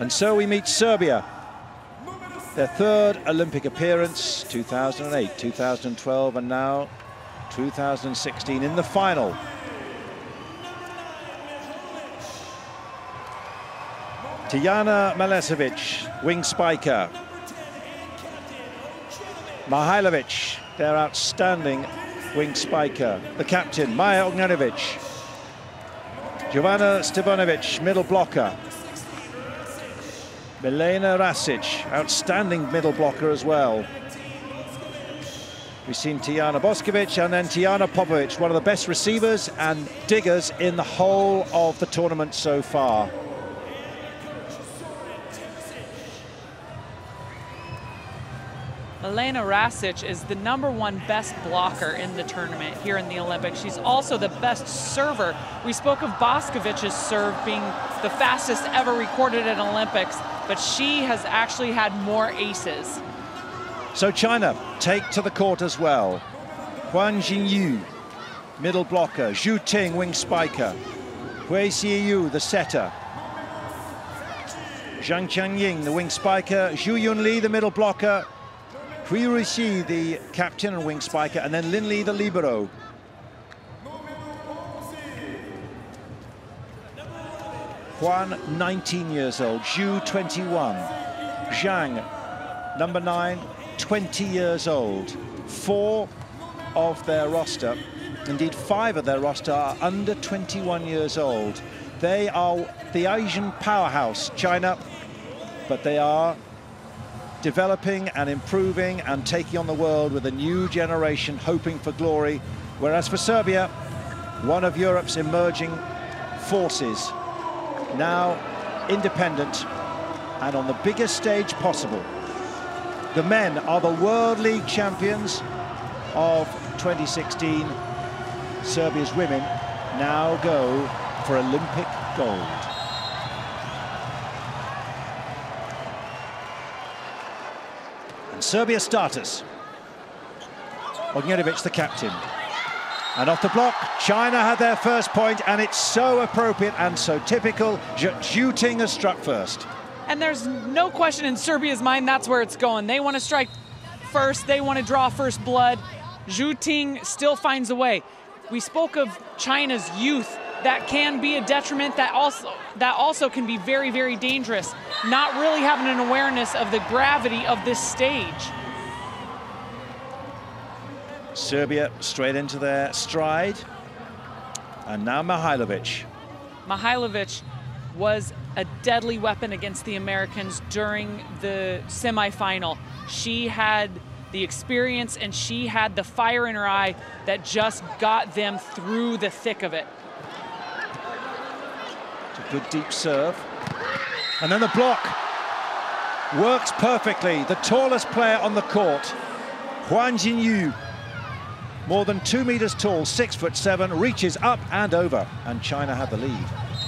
And so we meet Serbia. Their third Olympic appearance, 2008, 2012, and now 2016 in the final. Tijana Malesevic, wing spiker. Mihailovic, their outstanding wing spiker. The captain, Maja Ognjanovic. Jovana Stevanovic, middle blocker. Milena Rasic, outstanding middle blocker as well. We've seen Tijana Boskovic and then Tijana Popovic, one of the best receivers and diggers in the whole of the tournament so far. Milena Rasic is the #1 best blocker in the tournament here in the Olympics. She's also the best server. We spoke of Boskovic's serve being the fastest ever recorded at Olympics, but she has actually had more aces. So China take to the court as well. Huan Jinyu, middle blocker. Zhu Ting, wing spiker. Hui Xiyu, the setter. Zhang Qianying, the wing spiker. Zhu Yunli, the middle blocker. Hui Ruixi, the captain and wing spiker, and then Lin Li, the libero. Huan, 19 years old. Zhu, 21. Zhang, #9, 20 years old. 4 of their roster, indeed 5 of their roster, are under 21 years old. They are the Asian powerhouse, China, but they are developing and improving and taking on the world with a new generation hoping for glory. Whereas for Serbia, one of Europe's emerging forces, now independent and on the biggest stage possible. The men are the World League champions of 2016. Serbia's women now go for Olympic gold. Serbia starters. Ognjanovic, the captain. And off the block, China had their first point, and it's so appropriate and so typical. Zhu Ting has struck first. And there's no question in Serbia's mind that's where it's going. They want to strike first, they want to draw first blood. Zhu Ting still finds a way. We spoke of China's youth. That can be a detriment, that also can be very, very dangerous. Not really having an awareness of the gravity of this stage. Serbia straight into their stride. And now Mihailovic. Mihailovic was a deadly weapon against the Americans during the semifinal. She had the experience and she had the fire in her eye that just got them through the thick of it. Good deep serve. And then the block works perfectly. The tallest player on the court, Huan Jinyu, more than 2 meters tall, 6'7", reaches up and over, and China had the lead.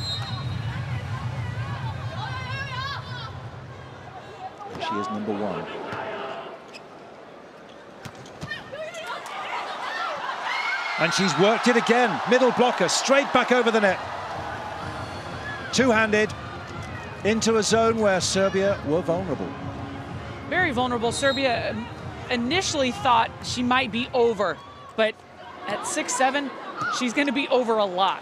She is #1. And she's worked it again. Middle blocker, straight back over the net. Two-handed into a zone where Serbia were vulnerable. Very vulnerable. Serbia initially thought she might be over, but at 6'7", she's going to be over a lot.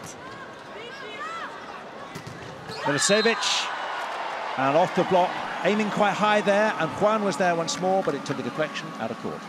Milicevic, and off the block, aiming quite high there, and Huan was there once more, but it took a deflection out of court.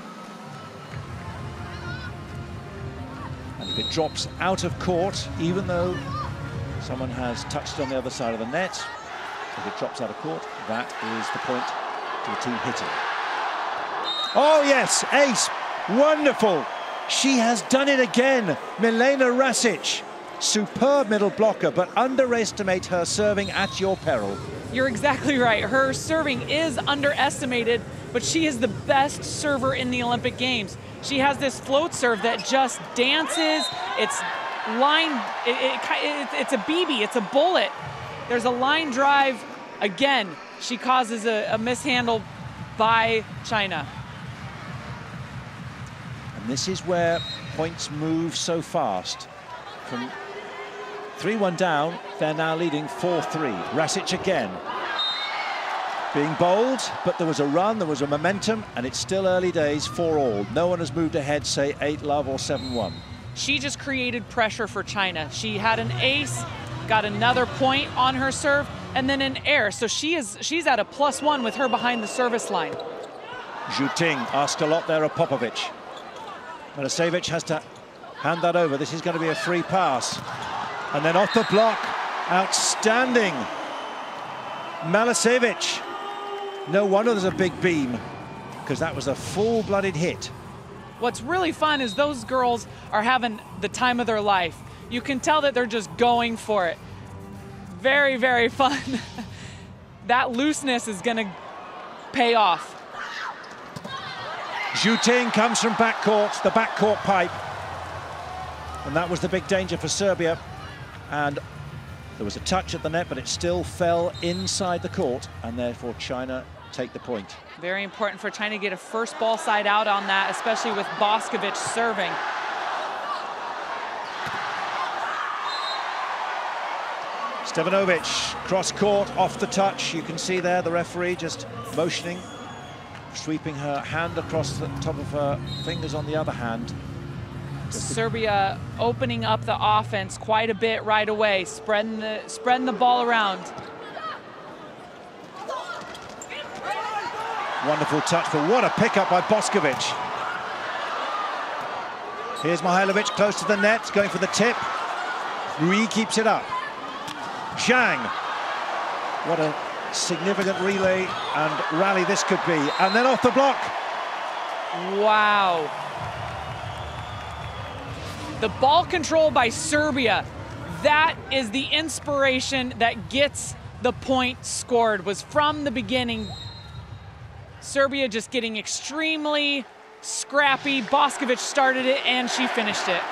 And if it drops out of court, even though someone has touched on the other side of the net, if it drops out of court, that is the point to the team hitting. Oh yes, ace, wonderful. She has done it again, Milena Rasic. Superb middle blocker, but underestimate her serving at your peril. You're exactly right. Her serving is underestimated, but she is the best server in the Olympic Games. She has this float serve that just dances. It's line, it's a BB, it's a bullet. There's a line drive. Again, she causes a mishandle by China. And this is where points move so fast. From 3-1 down, they're now leading 4-3. Rasic again. Being bold, but there was a run, there was a momentum, and it's still early days, 4-all. No one has moved ahead, say 8-love or 7-1. She just created pressure for China. She had an ace, got another point on her serve, and then an air. So she's at a +1 with her behind the service line. Zhu Ting asked a lot there of Popovic. Milicevic has to hand that over. This is going to be a free pass. And then off the block, outstanding. Milicevic. No wonder there's a big beam, because that was a full-blooded hit. What's really fun is those girls are having the time of their life. You can tell that they're just going for it. Very, very fun. That looseness is going to pay off. Zhu Ting comes from backcourt, the backcourt pipe. And that was the big danger for Serbia. And there was a touch at the net, but it still fell inside the court, and therefore China take the point. Very important for China to get a first ball side out on that, especially with Boskovic serving. Stevanovic, cross court, off the touch. You can see there the referee just motioning, sweeping her hand across the top of her fingers on the other hand. Serbia opening up the offense quite a bit right away, spreading the ball around. Wonderful touch, but what a pickup by Boskovic. Here's Mihailovic close to the net, going for the tip. Rui keeps it up. Zhang. What a significant relay and rally this could be. And then off the block. Wow. The ball control by Serbia, that is the inspiration that gets the point scored, was from the beginning. Serbia just getting extremely scrappy. Boskovic started it and she finished it.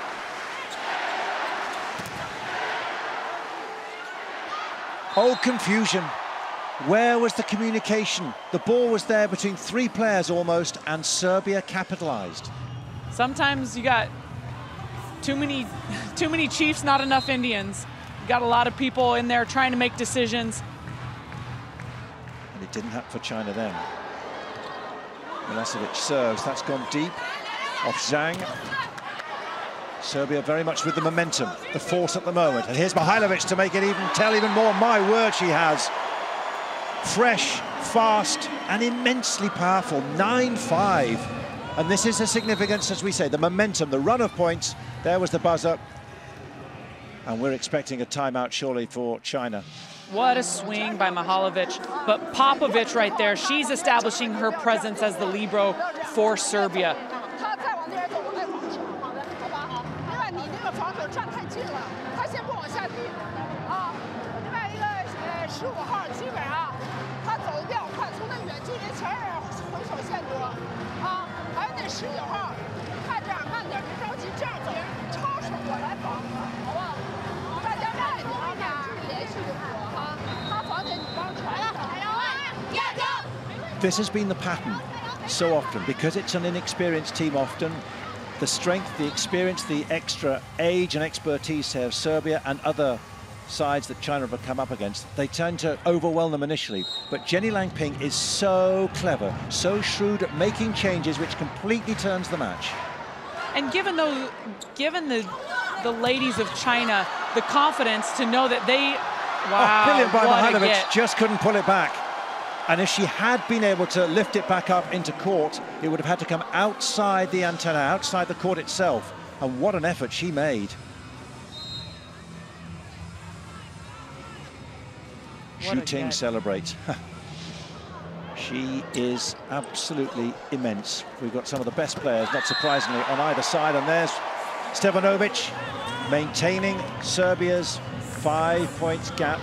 Oh, confusion. Where was the communication? The ball was there between three players almost, and Serbia capitalized. Sometimes you got too many chiefs, not enough Indians. You got a lot of people in there trying to make decisions. And it didn't happen for China then. Milicevic serves, that's gone deep, off Zhang. Serbia very much with the momentum, the force at the moment. And here's Mihailovic to make it tell even more. My word, she has. Fresh, fast, and immensely powerful, 9-5. And this is the significance, as we say, the momentum, the run of points. There was the buzzer. And we're expecting a timeout surely for China. What a swing by Mihailovic. But Popovic right there, she's establishing her presence as the libero for Serbia. This has been the pattern so often, because it's an inexperienced team often. The strength, the experience, the extra age and expertise here of Serbia and other sides that China have come up against, they tend to overwhelm them initially. But Jenny Langping is so clever, so shrewd at making changes, which completely turns the match. And given the ladies of China the confidence to know that they, wow, brilliant by Mihailovic, a just couldn't pull it back. And if she had been able to lift it back up into court, it would have had to come outside the antenna, outside the court itself. And what an effort she made. Zhu Ting celebrates. She is absolutely immense. We've got some of the best players, not surprisingly, on either side. And there's Stevanovic maintaining Serbia's 5 points gap.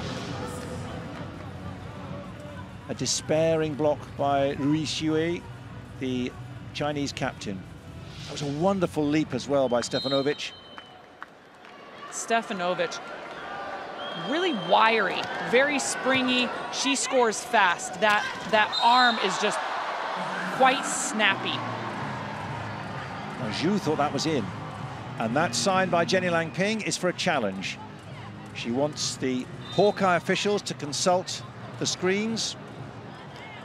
A despairing block by Rui Xue, the Chinese captain. That was a wonderful leap as well by Stevanovic. Stevanovic, really wiry, very springy. She scores fast. That arm is just quite snappy. Now, Zhu thought that was in. And that sign by Jenny Langping is for a challenge. She wants the Hawkeye officials to consult the screens.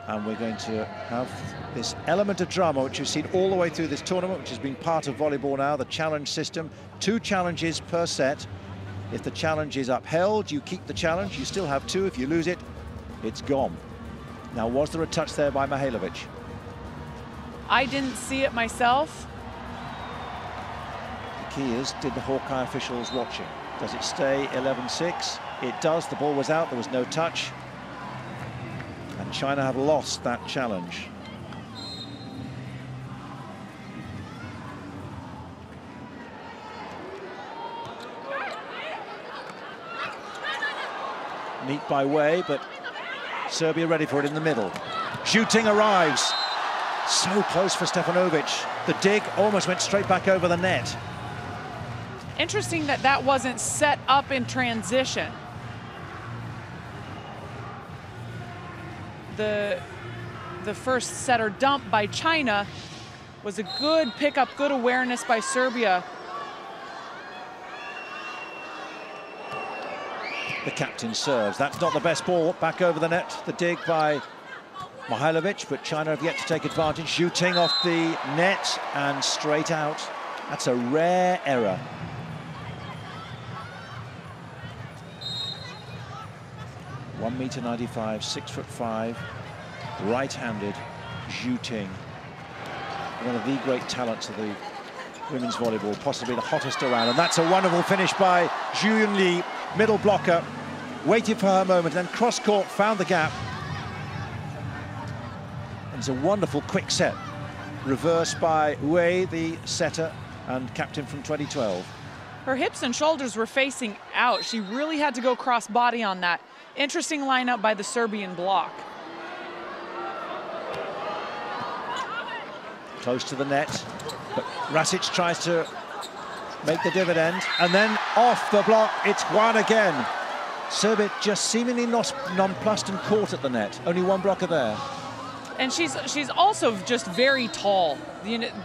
And we're going to have this element of drama, which we've seen all the way through this tournament, which has been part of volleyball now, the challenge system. 2 challenges per set. If the challenge is upheld, you keep the challenge. You still have 2. If you lose it, it's gone. Now, was there a touch there by Mihailovic? I didn't see it myself. The key is, did the Hawkeye officials watching? Does it stay 11-6? It does. The ball was out. There was no touch. And China have lost that challenge. Neat by Wei, but Serbia ready for it in the middle. Zhu Ting arrives. So close for Stefanovic. The dig almost went straight back over the net. Interesting that that wasn't set up in transition. The first setter dump by China was a good pickup, good awareness by Serbia. The captain serves. That's not the best ball. Back over the net. The dig by Mihailovic, but China have yet to take advantage. Zhu Ting off the net and straight out. That's a rare error. (1m95), 6'5", right-handed Zhu Ting. One of the great talents of the women's volleyball, possibly the hottest around. And that's a wonderful finish by Zhu Yunli, middle blocker. Waited for her moment, then cross-court, found the gap. And it's a wonderful quick set. Reversed by Wei, the setter and captain from 2012. Her hips and shoulders were facing out. She really had to go cross-body on that. Interesting lineup by the Serbian block. Close to the net, but Rasic tries to make the dividend, and then off the block, it's Juan again. Serbia just seemingly nonplussed and caught at the net. Only one blocker there. And she's also just very tall. You know,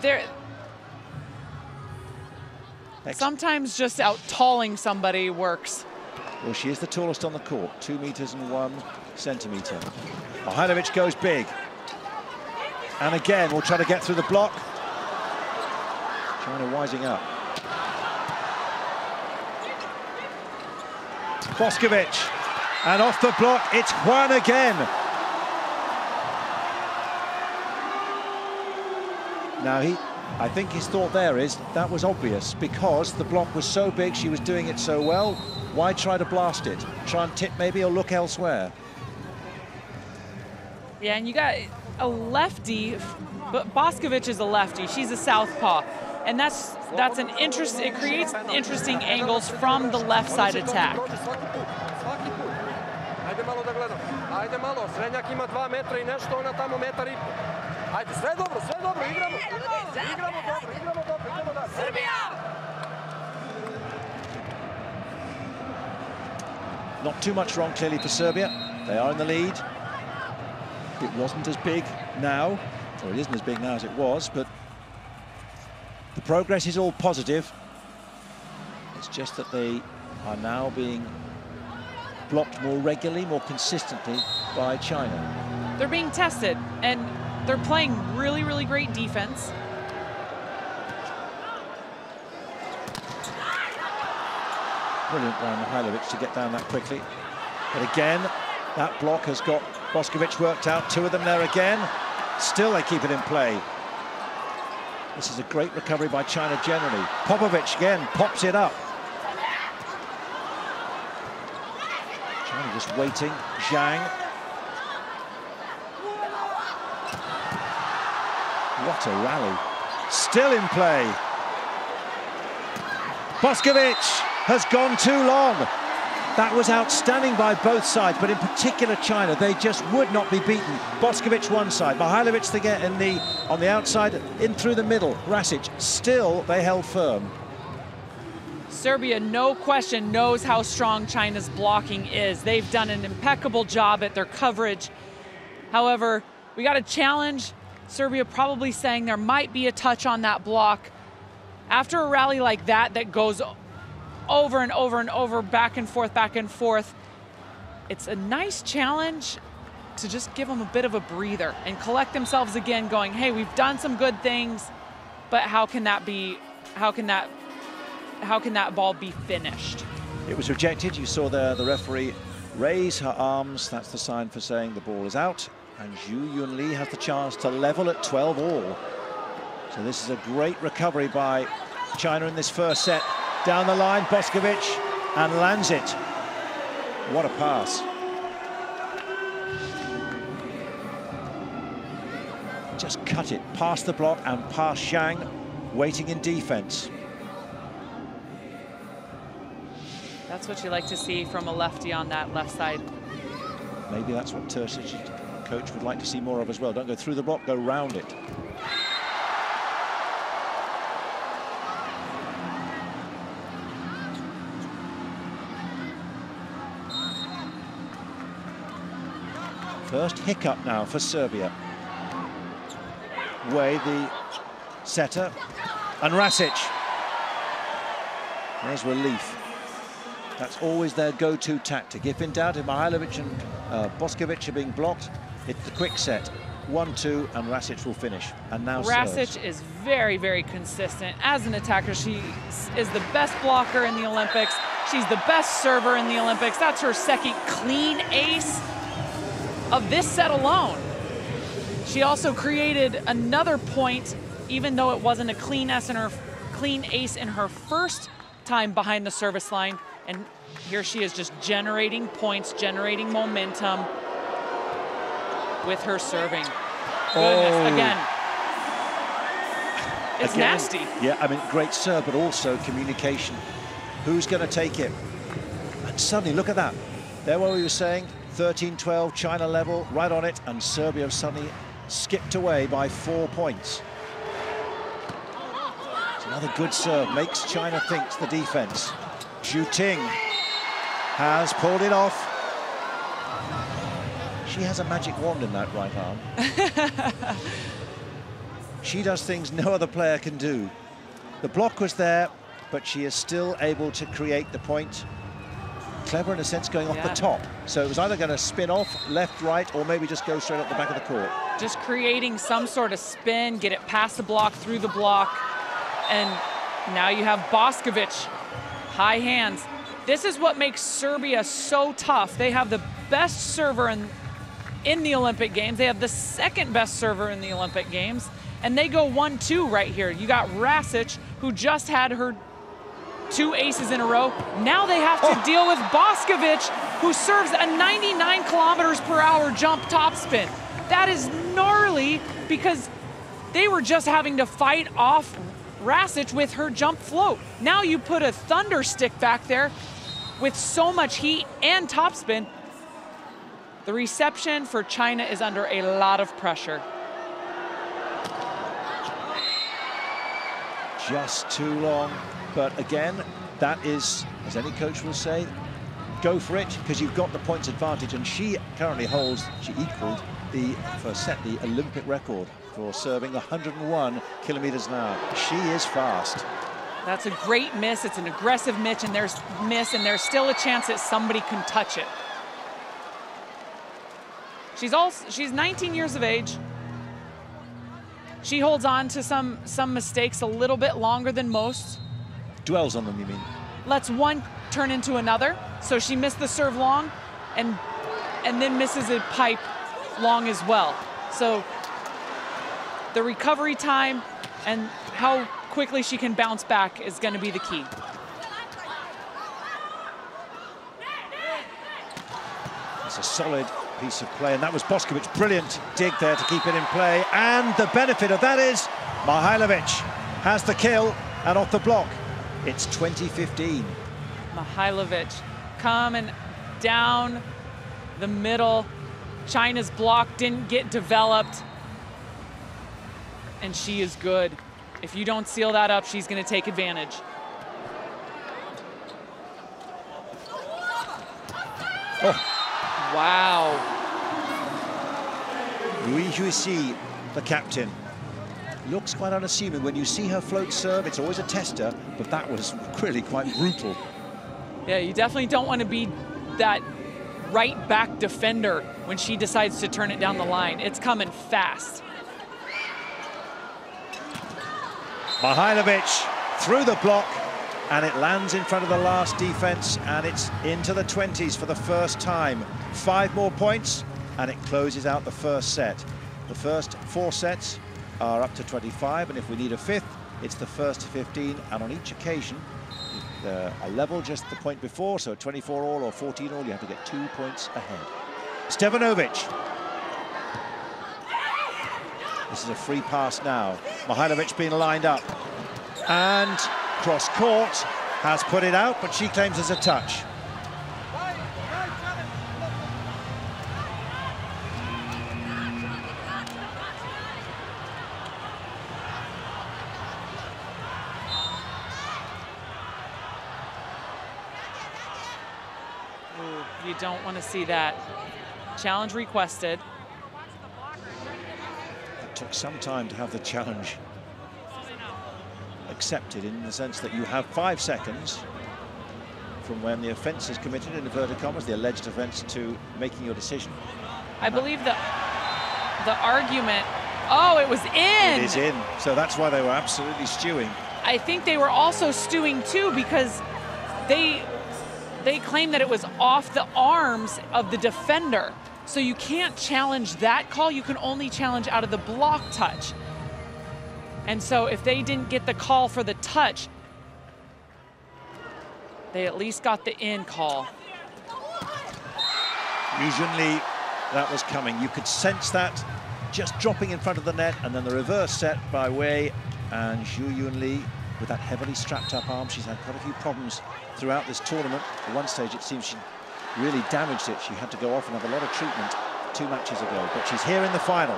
sometimes just out-talling somebody works. Well, she is the tallest on the court, 2 meters and 1 centimeter. Mihailovic goes big. And again, we'll try to get through the block. China wising up. Boskovic, and off the block, it's Juan again. Now I think his thought there is, that was obvious, because the block was so big, she was doing it so well, why try to blast it? Try and tip maybe, or look elsewhere. Yeah, and you got a lefty, but Boskovic is a lefty, she's a southpaw. And that's an interest. It creates interesting angles from the left side attack. Not too much wrong, clearly, for Serbia. They are in the lead. It wasn't as big now, or it isn't as big now as it was, but the progress is all positive. It's just that they are now being blocked more regularly, more consistently by China. They're being tested, and they're playing really, really great defense. Brilliant by Mihailovic to get down that quickly. But again, that block has got Boskovic worked out. 2 of them there again. Still they keep it in play. This is a great recovery by China generally. Popovic again pops it up. China just waiting. Zhang. What a rally. Still in play. Boskovic has gone too long. That was outstanding by both sides, but in particular China, they just would not be beaten. Boskovic one side, Mihailovic on the outside, in through the middle. Rasic, still they held firm. Serbia, no question, knows how strong China's blocking is. They've done an impeccable job at their coverage. However, we got a challenge. Serbia probably saying there might be a touch on that block. After a rally like that, that goes over and over and over, back and forth, it's a nice challenge. to just give them a bit of a breather and collect themselves again, going, hey, we've done some good things, but how can that ball be finished? It was rejected. You saw there the referee raise her arms. That's the sign for saying the ball is out. And Zhu Yunli has the chance to level at 12 all. So this is a great recovery by China in this first set. Down the line, Boskovic, and lands it. What a pass. Just cut it past the block and past Zhang, waiting in defense. That's what you like to see from a lefty on that left side. Maybe that's what Tersic's coach would like to see more of as well. Don't go through the block, go round it. First hiccup now for Serbia. Wei, the setter, and Rasic. There's relief. That's always their go-to tactic. If in doubt, if Mihailovic and Boskovic are being blocked, it's the quick set. 1-2, and Rasic will finish. And now Rasic is very, very consistent. As an attacker, she is the best blocker in the Olympics. She's the best server in the Olympics. That's her second clean ace of this set alone. She also created another point, even though it wasn't a clean ace in her first time behind the service line. And here she is just generating points, generating momentum with her serving. Goodness, again. It's nasty. Yeah, I mean, great serve, but also communication. Who's going to take it? And suddenly, look at that. There what we were saying, 13-12, China level, right on it, and Serbia suddenly skipped away by 4 points. It's another good serve, makes China think the defense. Zhu Ting has pulled it off. She has a magic wand in that right arm. She does things no other player can do. The block was there, but she is still able to create the point. Clever in a sense, going off the top. So it was either going to spin off, left, right, or maybe just go straight up the back of the court. Just creating some sort of spin, get it past the block, through the block. And now you have Boskovic, high hands. This is what makes Serbia so tough. They have the best server in the Olympic Games. They have the second best server in the Olympic Games. And they go 1-2 right here. You got Rasic, who just had her 2 aces in a row. Now they have to deal with Boskovic, who serves a 99 kilometers per hour jump topspin. That is gnarly because they were just having to fight off Rasic with her jump float. Now you put a thunder stick back there with so much heat and topspin. The reception for China is under a lot of pressure. Just too long. But again, that is, as any coach will say, go for it, because you've got the points advantage. And she currently holds, she equaled the first set, the Olympic record for serving 101 kilometers an hour. She is fast. That's a great miss. It's an aggressive miss, and there's still a chance that somebody can touch it. She's 19 years of age. She holds on to some mistakes a little bit longer than most. Dwells on them, you mean? Lets one turn into another. So she missed the serve long and then misses a pipe long as well. So the recovery time and how quickly she can bounce back is going to be the key. It's a solid piece of play, and that was Boskovic. Brilliant dig there to keep it in play. And the benefit of that is Mihailovic has the kill, and off the block. It's 20-15. Mihailovic coming down the middle. China's block didn't get developed. And she is good. If you don't seal that up, she's going to take advantage. Oh. Wow. Louis Juissy, the captain. Looks quite unassuming. When you see her float serve, it's always a tester, but that was really quite brutal. Yeah, you definitely don't want to be that right back defender when she decides to turn it down the line. It's coming fast. Mihailovic through the block, and it lands in front of the last defense, and it's into the 20s for the first time. 5 more points, and it closes out the first set. The first 4 sets are up to 25, and if we need a 5th, it's the first to 15, and on each occasion, a level just the point before, so 24 all or 14 all, you have to get 2 points ahead. Stevanovic. This is a free pass now. Mihailovic being lined up. And cross court, has put it out, but she claims as a touch. You don't want to see that. Challenge requested. It took some time to have the challenge accepted, in the sense that you have 5 seconds from when the offence is committed, in inverted commas, the alleged offence, to making your decision. I believe the argument, oh, it was in! It is in, so that's why they were absolutely stewing. I think they were also stewing too, because they claim that it was off the arms of the defender. So you can't challenge that call, you can only challenge out of the block touch. And so if they didn't get the call for the touch, they at least got the in call. Usually that was coming. You could sense that just dropping in front of the net, and then the reverse set by Wei, and Zhu Yunli with that heavily strapped up arm. She's had quite a few problems throughout this tournament. At one stage it seems she really damaged it. She had to go off and have a lot of treatment 2 matches ago, but she's here in the final.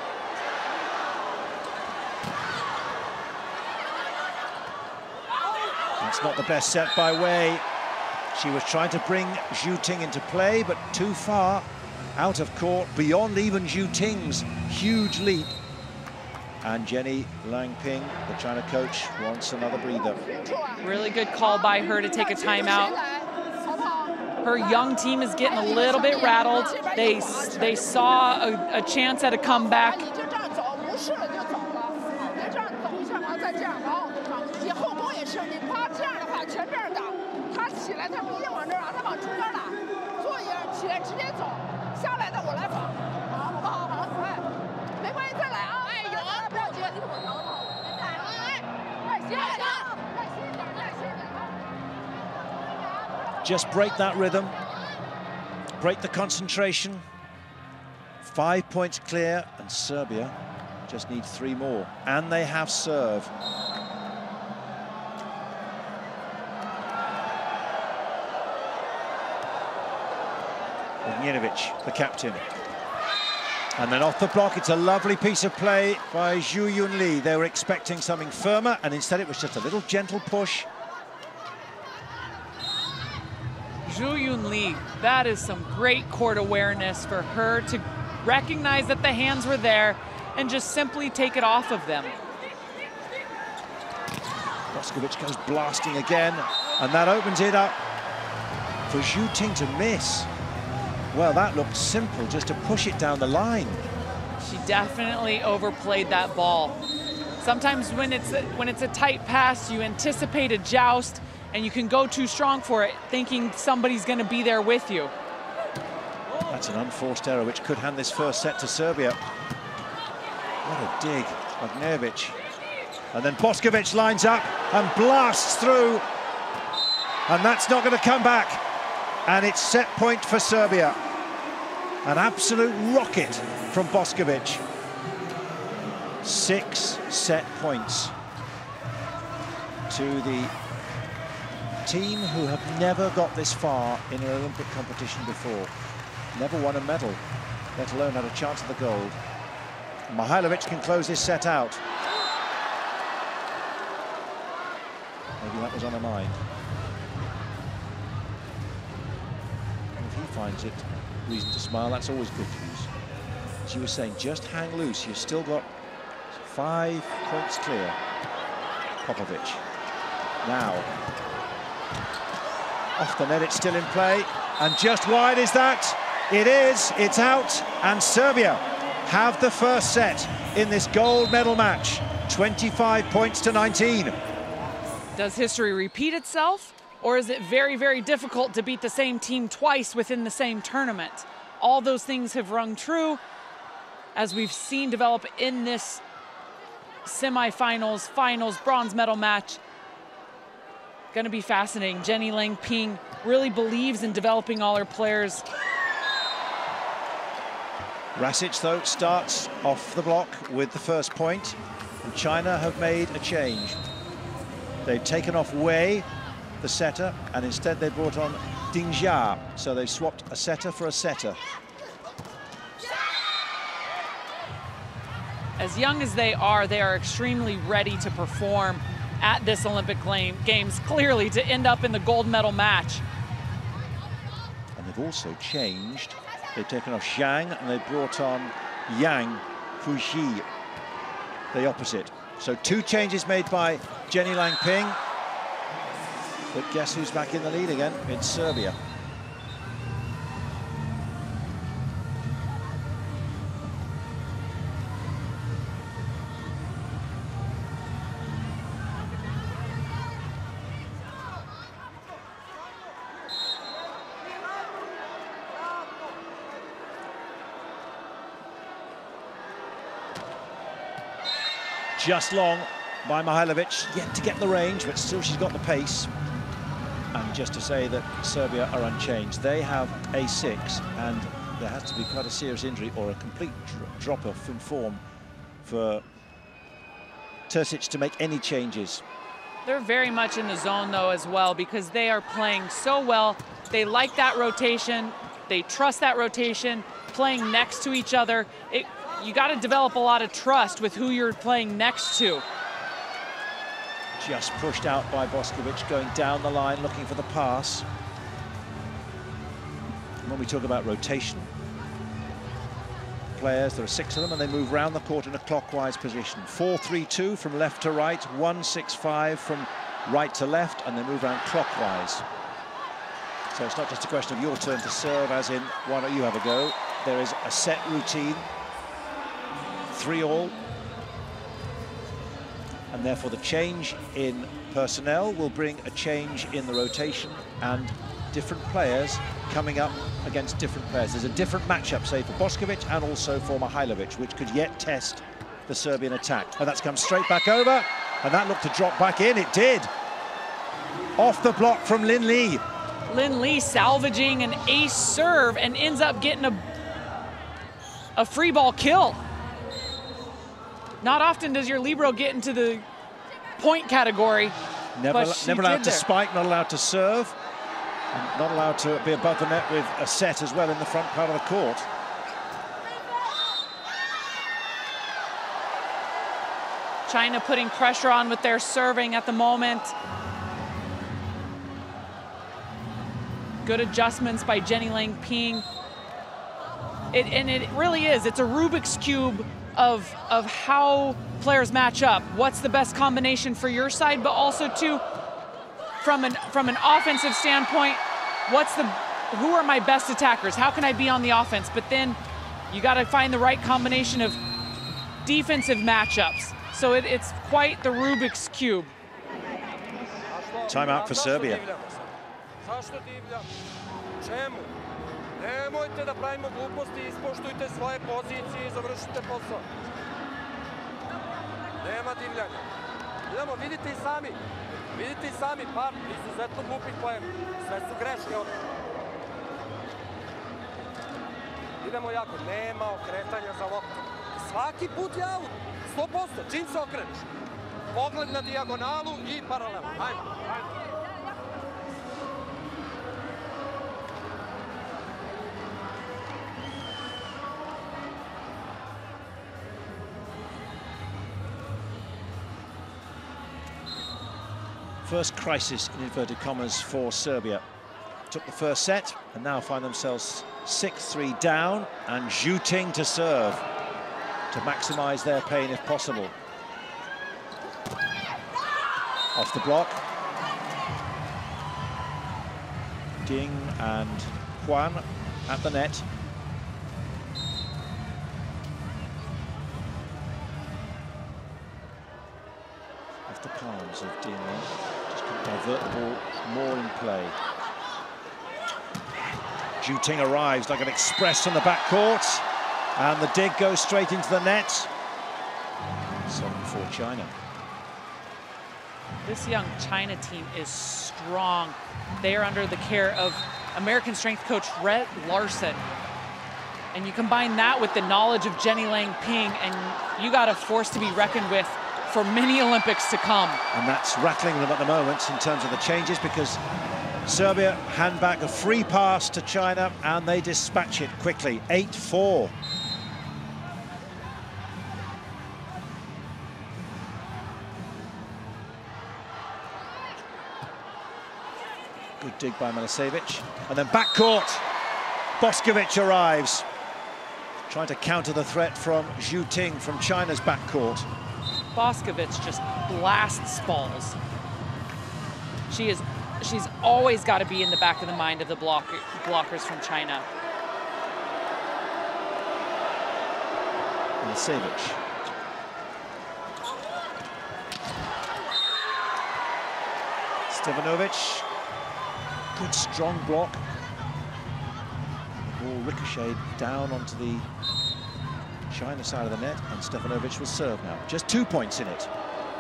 It's not the best set by Wei. She was trying to bring Zhu Ting into play, but too far out of court, beyond even Zhu Ting's huge leap. And Jenny Langping, the China coach, wants another breather. Really good call by her to take a timeout. Her young team is getting a little bit rattled. They saw a chance at a comeback. Just break that rhythm, break the concentration. 5 points clear, and Serbia just need 3 more, and they have serve. Ognjenovic, the captain. And then off the block, it's a lovely piece of play by Zhu Yunli. They were expecting something firmer, and instead it was just a little gentle push. Zhu Yunli, that is some great court awareness for her to recognize that the hands were there and just simply take it off of them. Boskovic goes blasting again, and that opens it up for Zhu Ting to miss. Well, that looked simple, just to push it down the line. She definitely overplayed that ball. Sometimes when it's a tight pass, you anticipate a joust, and you can go too strong for it, thinking somebody's going to be there with you. That's an unforced error, which could hand this first set to Serbia. What a dig, Ognjenovic. And then Boskovic lines up and blasts through. And that's not going to come back. And it's set point for Serbia. An absolute rocket from Boskovic. 6 set points to the team who have never got this far in an Olympic competition before. Never won a medal, let alone had a chance at the gold. Mihailovic can close this set out. Maybe that was on her mind. And if he finds it reason to smile, that's always good news. She was saying, just hang loose, you've still got 5 points clear. Popovic. Now, off the net, it's still in play. And just wide is that? It is, it's out, and Serbia have the first set in this gold medal match. 25 points to 19. Does history repeat itself, or is it very, very difficult to beat the same team twice within the same tournament? All those things have rung true, as we've seen develop in this semifinals, finals, bronze medal match. Going to be fascinating. Jenny Lang Ping really believes in developing all her players. Rasic, though, starts off the block with the first point, and China have made a change. They've taken off Wei, the setter, and instead they brought on Ding Jia. So they've swapped a setter for a setter. As young as they are extremely ready to perform at this Olympic Games, clearly to end up in the gold medal match. And they've also changed. They've taken off Zhang and they brought on Yang Fuji, the opposite. So 2 changes made by Jenny Lang Ping. But guess who's back in the lead again? It's Serbia. Just long by Mihailovic, yet to get the range, but still she's got the pace. And just to say that Serbia are unchanged. They have a 6, and there has to be quite a serious injury or a complete drop-off in form for Terzic to make any changes. They're very much in the zone, though, as well, because they are playing so well. They like that rotation. They trust that rotation, playing next to each other. You got to develop a lot of trust with who you're playing next to. Just pushed out by Boskovic, going down the line, looking for the pass. And when we talk about rotation, players, there are 6 of them, and they move round the court in a clockwise position. 4-3-2 from left to right, 1-6-5 from right to left, and they move around clockwise. So it's not just a question of your turn to serve, as in, why don't you have a go? There is a set routine. 3-all, and therefore the change in personnel will bring a change in the rotation and different players coming up against different players. There's a different matchup, say, for Boskovic and also for Mihailovic, which could yet test the Serbian attack. And that's come straight back over, and that looked to drop back in. It did. Off the block from Lin Li. Lin Li salvaging an ace serve and ends up getting a free ball kill. Not often does your libero get into the point category. Never allowed to spike, not allowed to serve, and not allowed to be above the net with a set as well in the front part of the court. China putting pressure on with their serving at the moment. Good adjustments by Jenny Lang Ping. And it really is, it's a Rubik's Cube of how players match up. What's the best combination for your side, but also too, from an offensive standpoint, who are my best attackers? How can I be on the offense? But then you got to find the right combination of defensive matchups. So it's quite the Rubik's Cube. Timeout for Serbia. Nemojte da pravimo gluposti, ispoštujte svoje pozicije i završite posao. Nema divljanja. Idemo, vidite i sami par izuzetno glupih poena. Sve su greške od... Idemo jako, nema okretanja za loptu. Svaki put je aut, 100%, čim se okreneš. Pogled na dijagonalu i paralelno. Ajde. First crisis, in inverted commas, for Serbia. Took the first set and now find themselves 6-3 down, and Zhu Ting to serve to maximize their pain if possible. Off the block. Ding and Juan at the net. Off the palms of Dina. Just can divert the ball more in play. Zhu Ting arrives like an express on the backcourt. And the dig goes straight into the net. 7-4 China. This young China team is strong. They are under the care of American strength coach Rhett Larson. And you combine that with the knowledge of Jenny Lang Ping, and you got a force to be reckoned with for many Olympics to come. And that's rattling them at the moment in terms of the changes, because Serbia hand back a free pass to China and they dispatch it quickly. 8-4. Good dig by Milicevic. And then backcourt, Boskovic arrives, trying to counter the threat from Zhu Ting from China's backcourt. Boskovic just blasts balls. She's always got to be in the back of the mind of the blockers from China. Milicevic. Stevanovic. Good strong block. The ball ricocheted down onto the China side of the net, and Stefanovic will serve now. Just 2 points in it.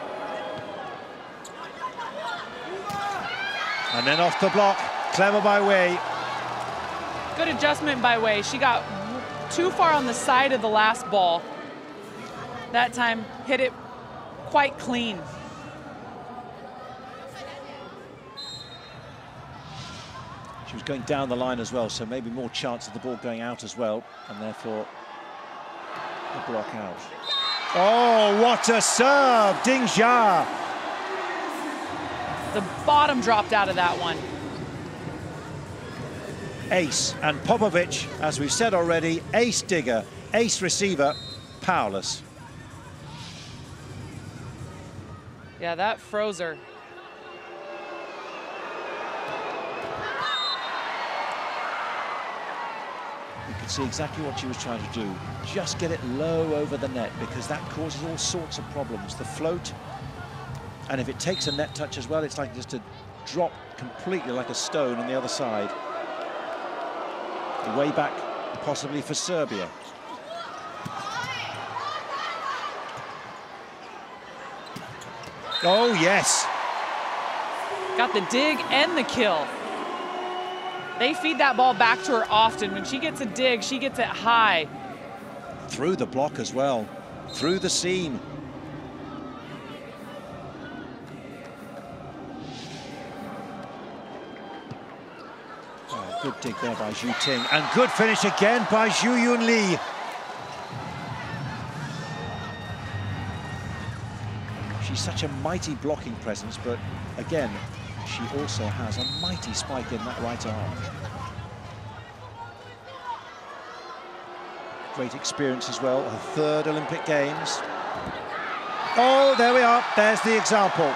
And then off the block, clever by Wei. Good adjustment by Wei. She got too far on the side of the last ball. That time, hit it quite clean. She was going down the line as well, so maybe more chance of the ball going out as well, and therefore the block out. Oh, what a serve! Ding Jia. The bottom dropped out of that one. Ace, and Popovic, as we've said already, ace digger, ace receiver, powerless. Yeah, that froze her. You could see exactly what she was trying to do. Just get it low over the net, because that causes all sorts of problems. The float, and if it takes a net touch as well, it's like just to drop completely like a stone on the other side. The way back, possibly for Serbia. Oh, yes. Got the dig and the kill. They feed that ball back to her often. When she gets a dig, she gets it high. Through the block as well, through the seam. Oh, good dig there by Zhu Ting, and good finish again by Zhu Yunli. She's such a mighty blocking presence, but again, she also has a mighty spike in that right arm. Great experience as well, her third Olympic Games. Oh, there we are, there's the example.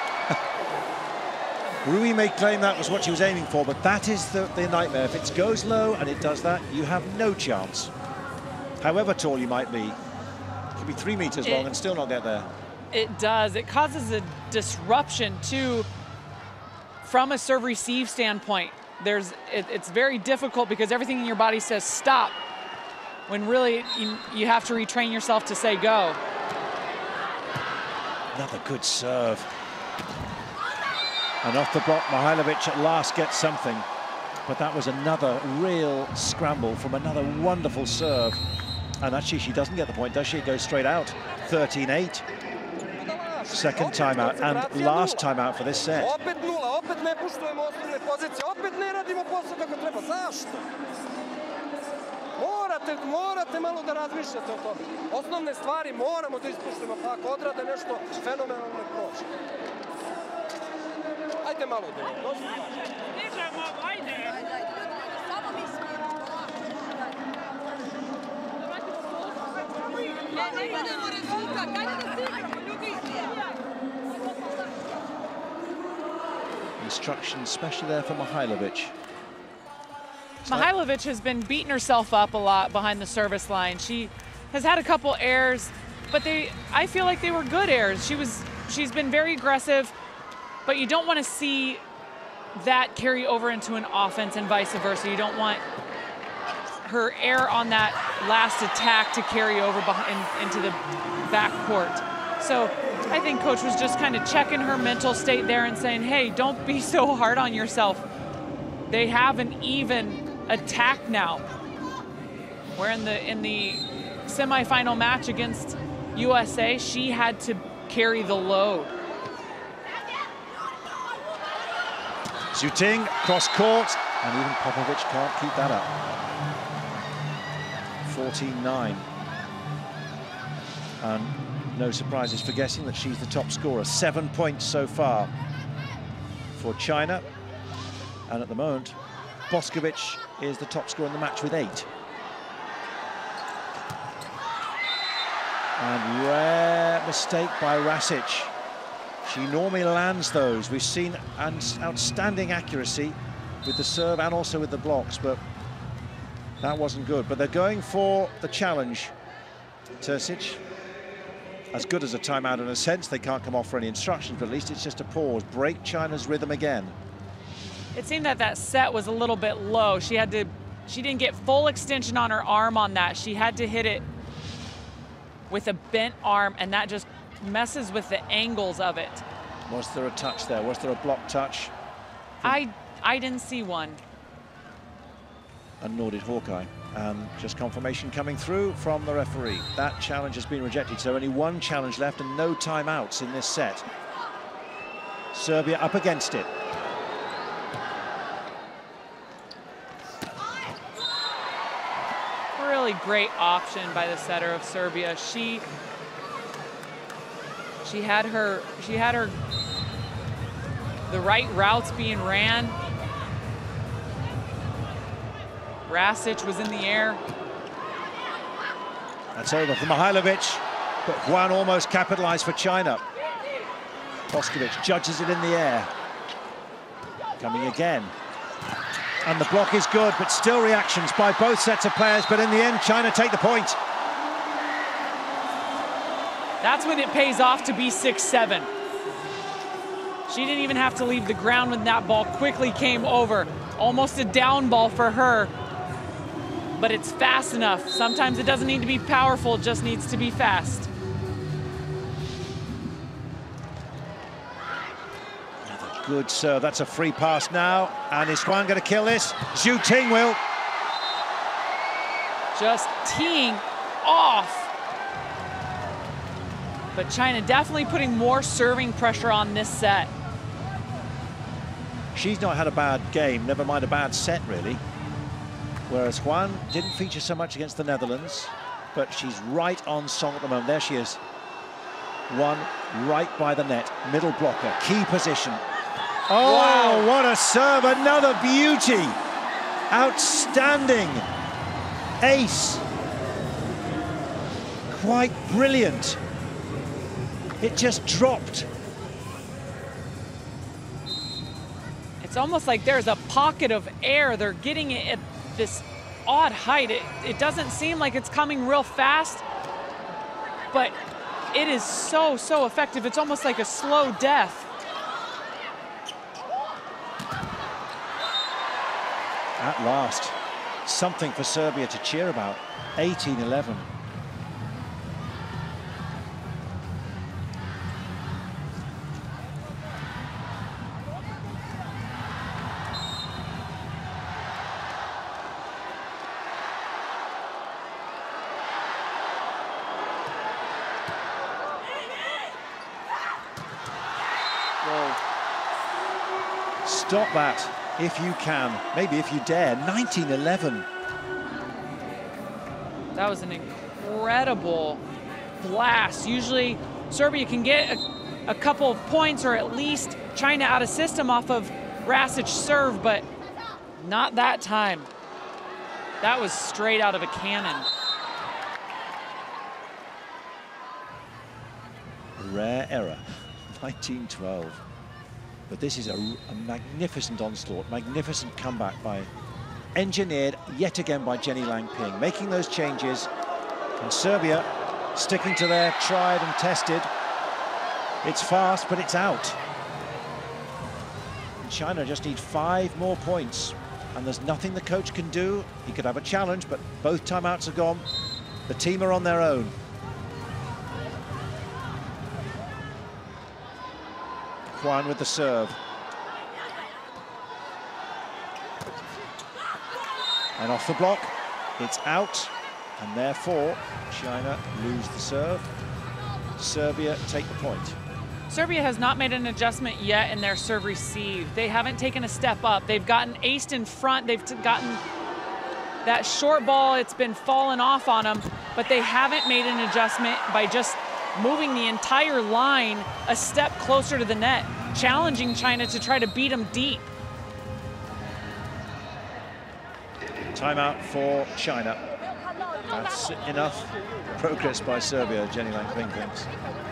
Rui may claim that was what she was aiming for, but that is the nightmare. If it goes low and it does that, you have no chance. However tall you might be. You could be 3 meters long and still not get there. It does. It causes a disruption too from a serve-receive standpoint. It's very difficult because everything in your body says stop, when really you have to retrain yourself to say go. Another good serve. And off the block, Mihailovic at last gets something. But that was another real scramble from another wonderful serve. And actually, she doesn't get the point, does she? It goes straight out. 13-8. Second timeout and last timeout for this set. Opet nula, opet ne puštujemo osnovne pozicije, opet ne radimo posao kako treba. Zašto? Morate malo da razmišljate o tome. Osnovne stvari moramo da ispuštujemo, pa ako odrade nešto fenomenalno ne prođe. Ajde malo da je. Stižemo, ajde. Samo mi smijemo. Ne gledamo rezultat, ajde da se igramo, ljudi. Instructions, especially there for Mihailovic. Mihailovic has been beating herself up a lot behind the service line. She has had a couple errors, but I feel like they were good errors. She's been very aggressive, but you don't want to see that carry over into an offense and vice versa. You don't want her error on that last attack to carry over into the back court. So I think coach was just kind of checking her mental state there and saying, hey, don't be so hard on yourself. They have an even attack now. Where in the semifinal match against USA, she had to carry the load. Zhu Ting, cross court, and even Popovic can't keep that up. 14-9. And no surprises for guessing that she's the top scorer. 7 points so far for China. And at the moment, Boskovic is the top scorer in the match with 8. And rare mistake by Rasic. She normally lands those. We've seen outstanding accuracy with the serve and also with the blocks, but that wasn't good. But they're going for the challenge. Terzic, as good as a timeout in a sense. They can't come off for any instructions, but at least it's just a pause. Break China's rhythm again. It seemed that set was a little bit low. She didn't get full extension on her arm on that. She had to hit it with a bent arm, and that just messes with the angles of it. Was there a touch there? Was there a block touch? I didn't see one. And nor did Hawkeye. And just confirmation coming through from the referee. That challenge has been rejected, so only one challenge left and no timeouts in this set. Serbia up against it. Really great option by the setter of Serbia. She had the right routes being ran. Rasic was in the air. That's over for Mihailovic, but Juan almost capitalized for China. Boskovic judges it in the air. Coming again. And the block is good, but still reactions by both sets of players, but in the end, China take the point. That's when it pays off to be 6-7. She didn't even have to leave the ground when that ball quickly came over. Almost a down ball for her, but it's fast enough. Sometimes it doesn't need to be powerful, it just needs to be fast. Another good serve. That's a free pass now. And is Juan going to kill this? Zhu Ting will. Just teeing off. But China definitely putting more serving pressure on this set. She's not had a bad game, never mind a bad set, really. Whereas Juan didn't feature so much against the Netherlands, but she's right on song at the moment. There she is. One right by the net, middle blocker, key position. Oh, wow. What a serve, another beauty. Outstanding. Ace. Quite brilliant. It just dropped. It's almost like there's a pocket of air. They're getting it at this odd height. It doesn't seem like it's coming real fast, but it is so effective. It's almost like a slow death. At last, something for Serbia to cheer about. 18-11. Stop that if you can, maybe if you dare. 19-11. That was an incredible blast. Usually Serbia can get a couple of points or at least China out of system off of Rasic's serve, but not that time. That was straight out of a cannon. Rare error. 19-12. But this is a magnificent onslaught, magnificent comeback by engineered yet again by Jenny Lang Ping, making those changes, and Serbia sticking to their tried and tested. It's fast, but it's out. And China just need 5 more points, and there's nothing the coach can do. He could have a challenge, but both timeouts are gone. The team are on their own. Juan with the serve. And off the block, it's out, and therefore China lose the serve. Serbia take the point. Serbia has not made an adjustment yet in their serve receive. They haven't taken a step up. They've gotten aced in front. They've gotten that short ball. It's been falling off on them, but they haven't made an adjustment by just moving the entire line a step closer to the net, challenging China to try to beat them deep. Timeout for China. That's enough progress by Serbia, Jenny Lang Ping thinks.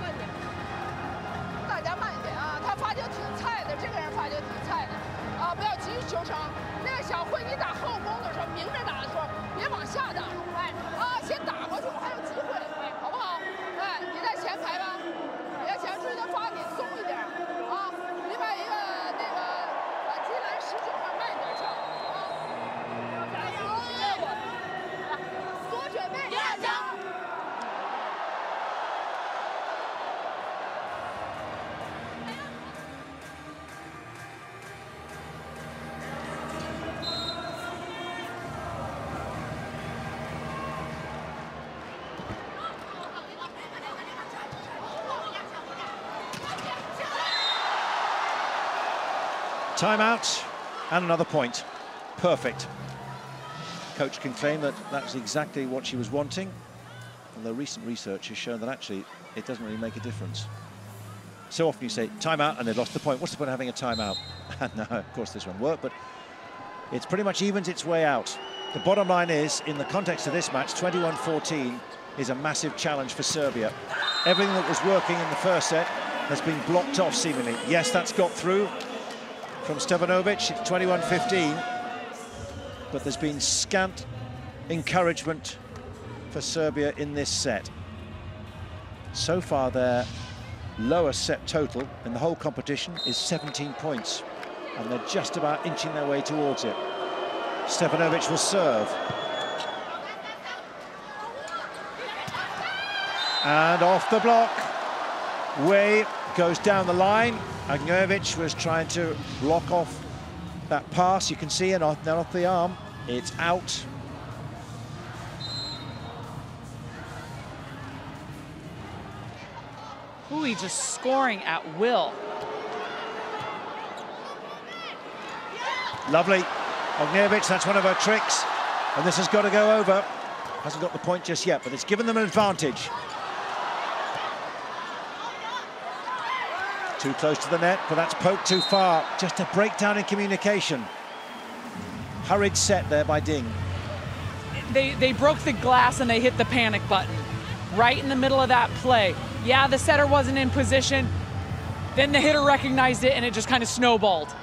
Timeout and another point. Perfect. Coach can claim that that's exactly what she was wanting, although recent research has shown that actually it doesn't really make a difference. So often you say timeout and they've lost the point. What's the point of having a timeout? And no, of course this won't work, but it's pretty much evens its way out. The bottom line is, in the context of this match, 21-14 is a massive challenge for Serbia. Everything that was working in the first set has been blocked off seemingly. Yes, that's got through from Stevanovic. It's 21-15, but there's been scant encouragement for Serbia in this set. So far, their lowest set total in the whole competition is 17 points, and they're just about inching their way towards it. Stevanovic will serve. And off the block. Wei goes down the line. Agnojevic was trying to block off that pass. You can see it off the arm. It's out. Ooh, he's just scoring at will. Lovely. Agnojevic, that's one of her tricks. And this has got to go over. Hasn't got the point just yet, but it's given them an advantage. Too close to the net, but that's poked too far. Just a breakdown in communication. Hurried set there by Ding. They broke the glass and they hit the panic button right in the middle of that play. Yeah, the setter wasn't in position. Then the hitter recognized it and it just kind of snowballed.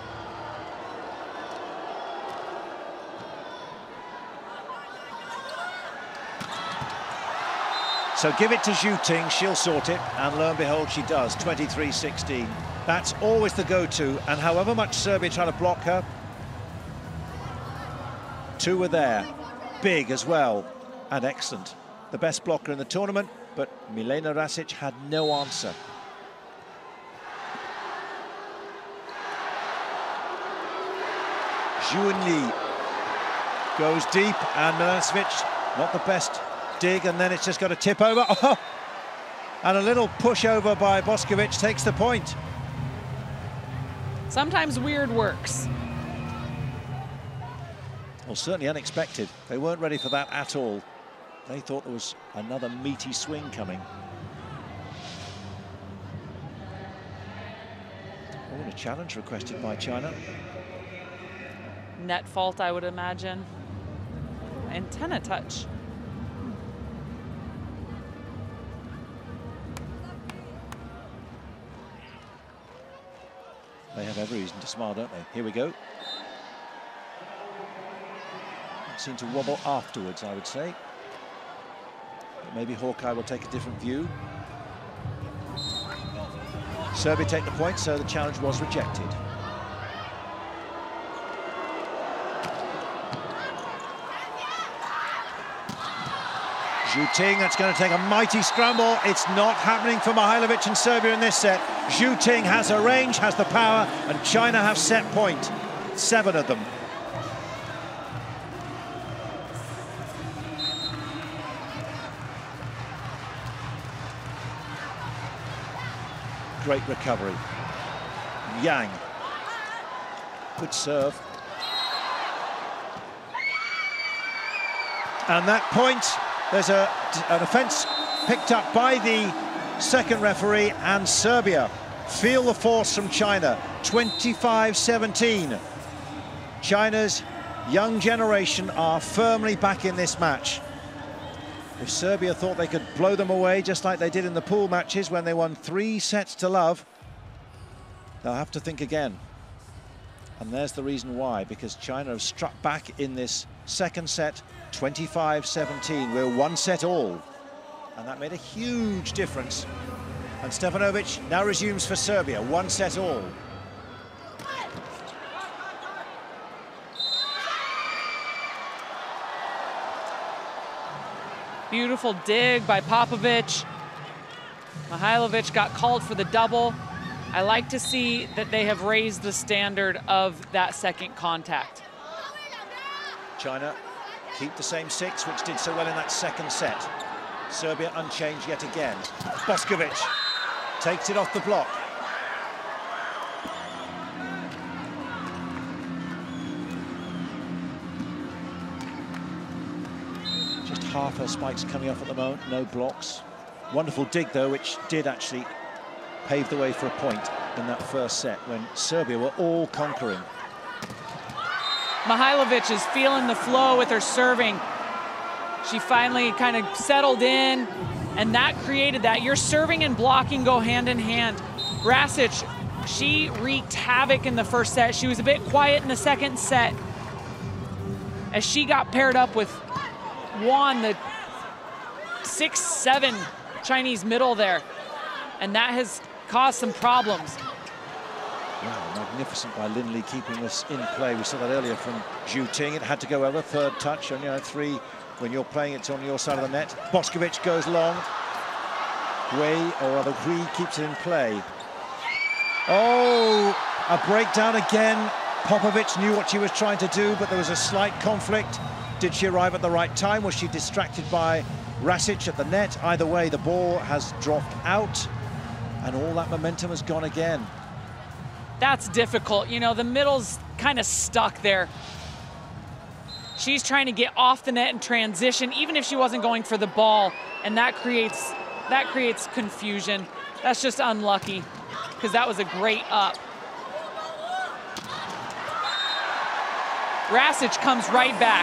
So give it to Zhu Ting, she'll sort it, and lo and behold, she does, 23-16. That's always the go-to, and however much Serbia try to block her, two were there, big as well, and excellent. The best blocker in the tournament, but Milena Rasic had no answer. Zhu Li goes deep, and Milanovic, not the best dig, and then it's just got to tip over. Oh, and a little push over by Boskovic takes the point. Sometimes weird works. Well, certainly unexpected. They weren't ready for that at all. They thought there was another meaty swing coming. Oh, and a challenge requested by China. Net fault, I would imagine. Antenna touch. They have every reason to smile, don't they? Here we go. seemed to wobble afterwards, I would say. But maybe Hawkeye will take a different view. Serbia take the point, so the challenge was rejected. Zhu Ting, that's going to take a mighty scramble. It's not happening for Mihailovic and Serbia in this set. Zhu Ting has a range, has the power, and China have set point. 7 of them. Great recovery. Yang. Good serve. And that point, there's an offence picked up by the second referee, and Serbia feel the force from China. 25-17. China's young generation are firmly back in this match. If Serbia thought they could blow them away just like they did in the pool matches when they won 3-0, they'll have to think again. And there's the reason why, because China have struck back in this second set, 25-17. We're 1 set all. And that made a huge difference. And Stefanovic now resumes for Serbia, 1 set all. Beautiful dig by Popovic. Mihailovic got called for the double. I like to see that they have raised the standard of that second contact. China keep the same 6, which did so well in that second set. Serbia unchanged yet again. Boskovic takes it off the block. Just half her spikes coming off at the moment, no blocks. Wonderful dig though, which did actually pave the way for a point in that first set when Serbia were all conquering. Mihailovic is feeling the flow with her serving. She finally kind of settled in, and that created that. Your serving and blocking go hand in hand. Rasic, she wreaked havoc in the first set. She was a bit quiet in the second set as she got paired up with Wan, the 6'7" Chinese middle there, and that has caused some problems. Wow, magnificent by Lin Li keeping this in play. We saw that earlier from Zhu Ting. It had to go over, third touch, and 3 when you're playing, it's on your side of the net. Boskovic goes long. Hui keeps it in play. Oh, a breakdown again. Popovic knew what she was trying to do, but there was a slight conflict. Did she arrive at the right time? Was she distracted by Rasic at the net? Either way, the ball has dropped out, and all that momentum has gone again. That's difficult. The middle's kind of stuck there. She's trying to get off the net and transition, even if she wasn't going for the ball, and that creates confusion. That's just unlucky, because that was a great up. Rasic comes right back.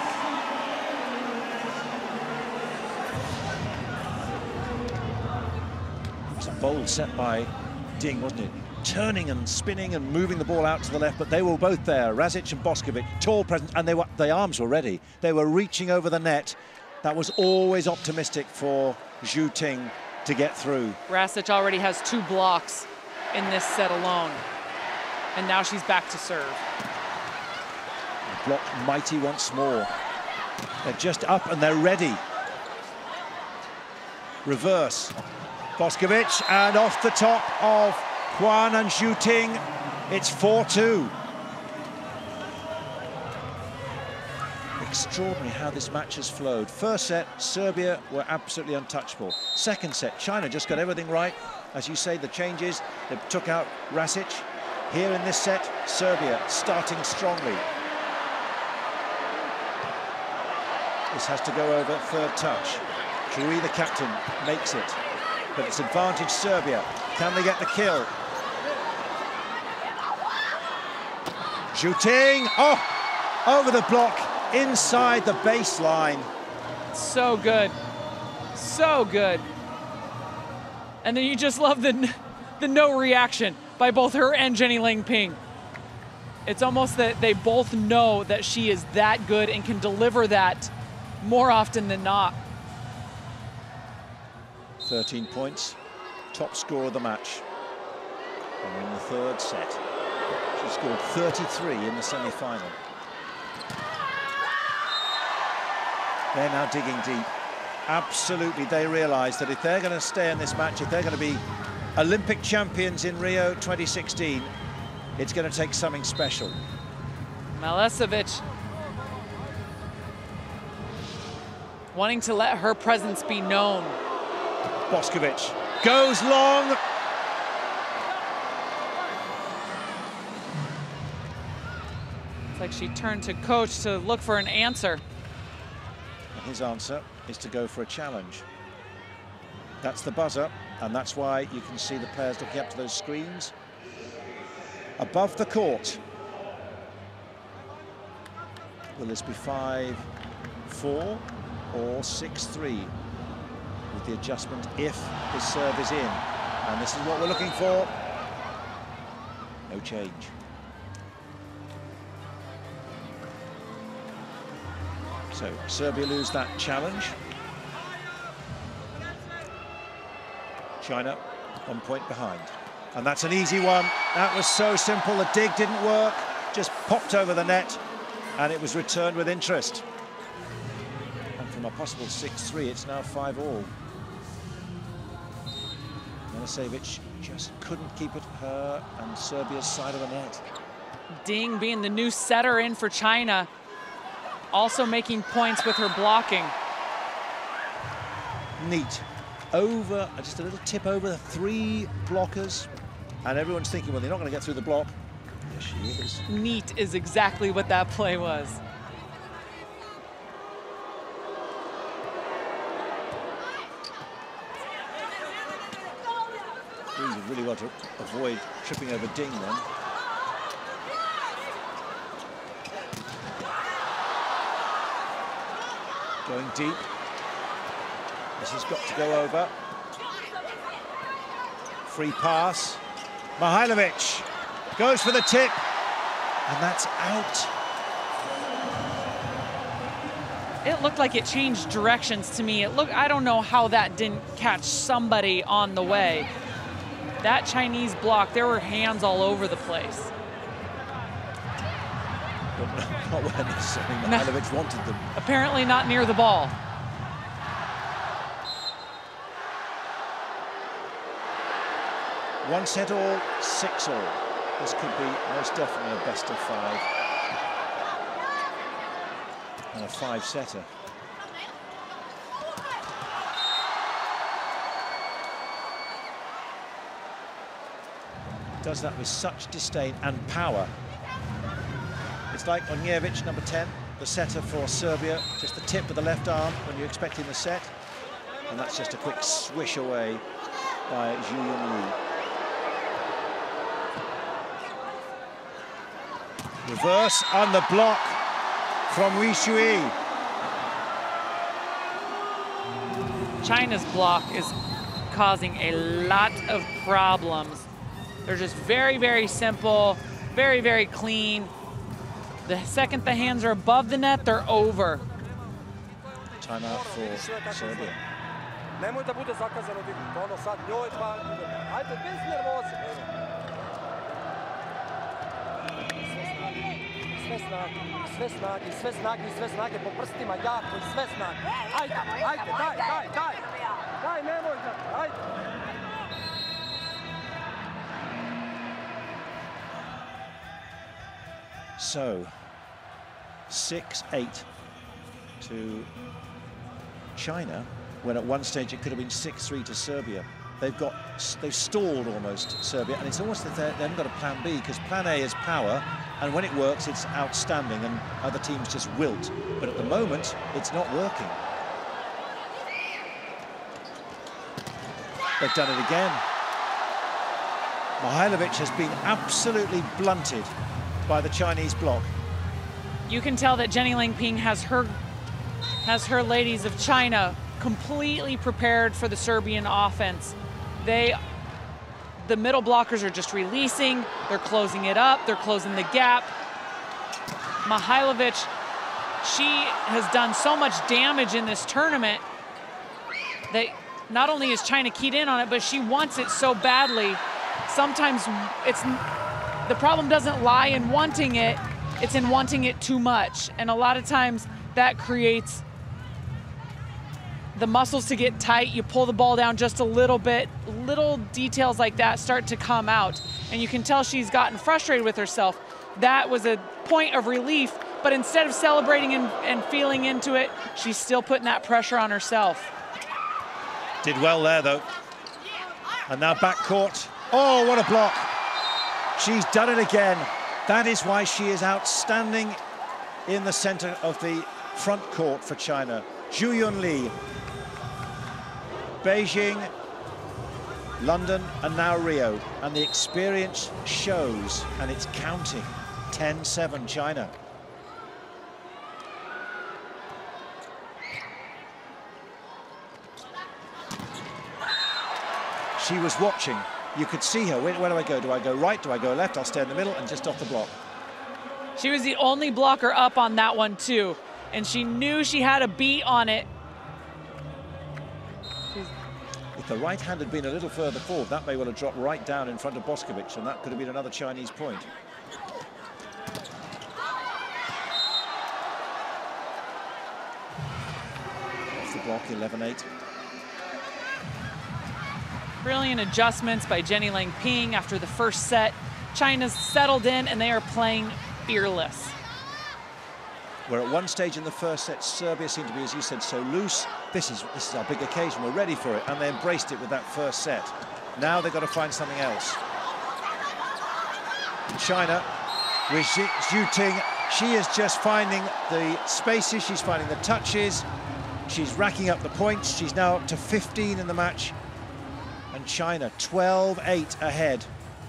It was a bold set by Ding, wasn't it? Turning and spinning and moving the ball out to the left, but they were both there. Rasic and Boskovic, tall presence, and the arms were ready. They were reaching over the net. That was always optimistic for Zhu Ting to get through. Rasic already has 2 blocks in this set alone, and now she's back to serve. Blocked mighty once more. They're just up and they're ready. Reverse. Boskovic, and off the top of Huan and Zhu Ting, it's 4-2. Extraordinary how this match has flowed. First set, Serbia were absolutely untouchable. Second set, China just got everything right. As you say, the changes, they took out Rasic. Here in this set, Serbia starting strongly. This has to go over, third touch. Hui, the captain, makes it. But it's advantage Serbia. Can they get the kill? Zhu Ting, oh, over the block, inside the baseline. So good, so good. And then you just love the no reaction by both her and Jenny Ling Ping. It's almost that they both know that she is that good and can deliver that more often than not. 13 points, top score of the match. And in the third set, she scored 33 in the semi-final. They're now digging deep. Absolutely, they realise that if they're going to stay in this match, if they're going to be Olympic champions in Rio 2016, it's going to take something special. Milicevic wanting to let her presence be known. Boskovic goes long. It's like she turned to coach to look for an answer. His answer is to go for a challenge. That's the buzzer, and that's why you can see the players looking up to those screens. Above the court. Will this be 5-4 or 6-3? With the adjustment if his serve is in. And this is what we're looking for. No change. So Serbia lose that challenge. China 1 point behind. And that's an easy one. That was so simple. The dig didn't work. Just popped over the net. And it was returned with interest. And from a possible 6-3, it's now 5-all. Milicevic just couldn't keep it her and Serbia's side of the net. Ding being the new setter in for China. Also making points with her blocking. Neat. Over, just a little tip over the 3 blockers. And everyone's thinking, well, they're not going to get through the block. Yes, she is. Neat is exactly what that play was. Really, really want to avoid tripping over Ding then. Going deep. This has got to go over. Free pass. Mihailovic goes for the tip. And that's out. It looked like it changed directions to me. I don't know how that didn't catch somebody on the way. That Chinese block, there were hands all over the place. Not where necessarily Mihailovic wanted them. Apparently not near the ball. One set all, 6 all. This could be most definitely a best of 5. And a 5-setter. Does that with such disdain and power. It's like Onjevic, number 10, the setter for Serbia, just the tip with the left arm when you're expecting the set. And that's just a quick swish away by Zhu Yunli. Reverse on the block from Wei Shui. China's block is causing a lot of problems. They're just very, very simple, very, very clean. The second the hands are above the net, they're over. Timeout for Serbia. Nemoj da bude zakazano dignuti, ono sad njoj pa... Ajde, bez nervoze. Sve snage po prstima, jako i sve snage. Ajde, daj. Daj, nemoj da, ajde. So, 6-8 to China, when at one stage it could have been 6-3 to Serbia. They've stalled almost, Serbia, and it's almost that they haven't got a plan B, because plan A is power, and when it works, it's outstanding, and other teams just wilt. But at the moment, it's not working. They've done it again. Mihailovic has been absolutely blunted by the Chinese block. You can tell that Jenny Lingping has her ladies of China completely prepared for the Serbian offense. They the middle blockers are just releasing, they're closing it up, they're closing the gap. Mihailovic, she has done so much damage in this tournament that not only is China keyed in on it, but she wants it so badly. Sometimes the problem doesn't lie in wanting it, it's in wanting it too much. And a lot of times that creates the muscles to get tight. You pull the ball down just a little bit, little details like that start to come out. And you can tell she's gotten frustrated with herself. That was a point of relief, but instead of celebrating and feeling into it, she's still putting that pressure on herself. Did well there, though. And now back court. Oh, what a block. She's done it again. That is why she is outstanding in the center of the front court for China. Zhu Yunli. Beijing, London, and now Rio. And the experience shows, and it's counting. 10-7 China. She was watching. You could see her. Where do I go? Do I go right? Do I go left? I'll stay in the middle and just off the block. She was the only blocker up on that one too, and she knew she had a beat on it. If the right hand had been a little further forward, that may well have dropped right down in front of Boskovic, and that could have been another Chinese point. Off the block, 11-8. Brilliant adjustments by Jenny Lang Ping after the first set. China's settled in and they are playing fearless. Where at one stage in the first set, Serbia seemed to be, as you said, so loose. This is our big occasion, we're ready for it, and they embraced it with that first set. Now they've got to find something else. China, with Zhu Ting, she is just finding the spaces, she's finding the touches, she's racking up the points. She's now up to 15 in the match. And China 12-8 ahead.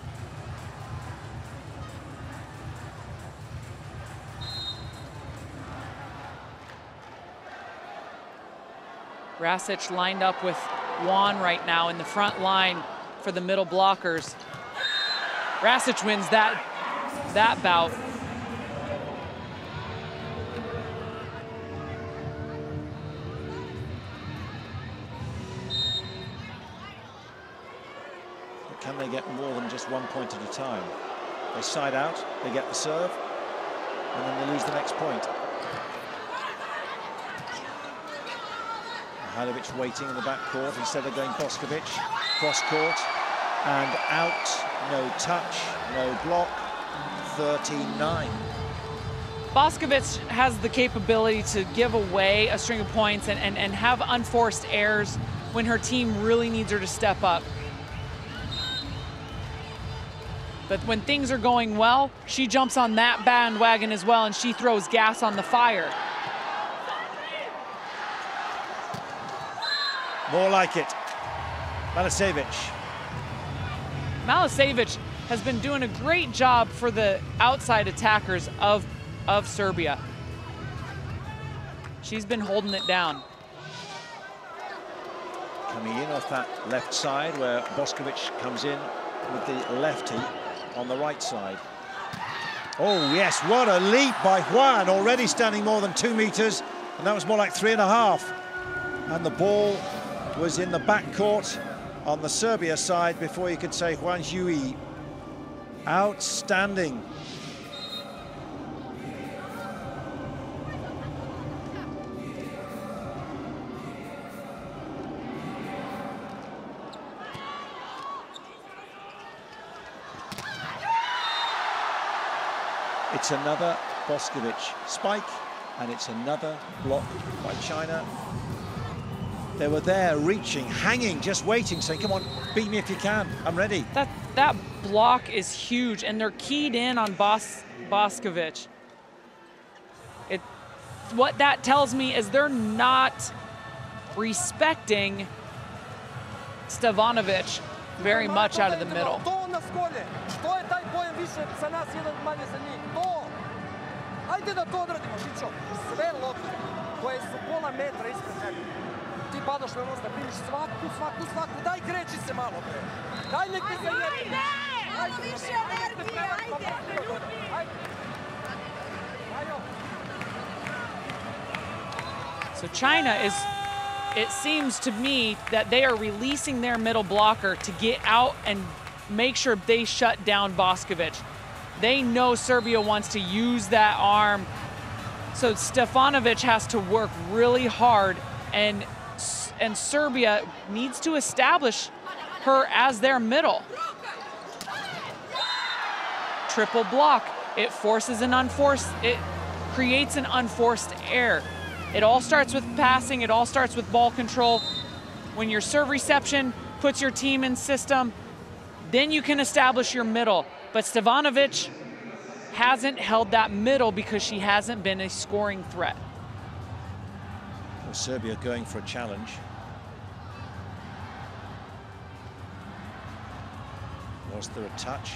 Rasic lined up with Juan right now in the front line for the middle blockers. Rasic wins that bout. Can they get more than just 1 point at a time? They side out, they get the serve, and then they lose the next point. Mihailovic waiting in the back court instead of going Boskovic. Cross court and out, no touch, no block, 13-9. Boskovic has the capability to give away a string of points and have unforced errors when her team really needs her to step up. But when things are going well, she jumps on that bandwagon as well, and she throws gas on the fire. More like it. Malisevic. Malisevic has been doing a great job for the outside attackers of Serbia. She's been holding it down. Coming in off that left side where Boskovic comes in with the lefty on the right side. Oh yes, what a leap by Juan, already standing more than 2 meters, and that was more like 3.5. And the ball was in the back court on the Serbia side before you could say Juan Hui. Outstanding. It's another Boskovic spike, and it's another block by China. They were there, reaching, hanging, just waiting, saying, come on, beat me if you can, I'm ready. That block is huge, and they're keyed in on Boskovic. What that tells me is they're not respecting Stevanovic very much out of the middle. Ti padaš na nos da primiš svaku, daj kreći se malo, bre. Daj nek te zajebi. Malo više energije, ajde. So China is, it seems to me that they are releasing their middle blocker to get out and make sure they shut down Boskovic. They know Serbia wants to use that arm. So Stefanovic has to work really hard, and Serbia needs to establish her as their middle. Triple block. It forces an unforced, it creates an unforced error. It all starts with passing, it all starts with ball control. When your serve reception puts your team in system, then you can establish your middle. But Stefanovic hasn't held that middle because she hasn't been a scoring threat. Well, Serbia going for a challenge. Was there a touch?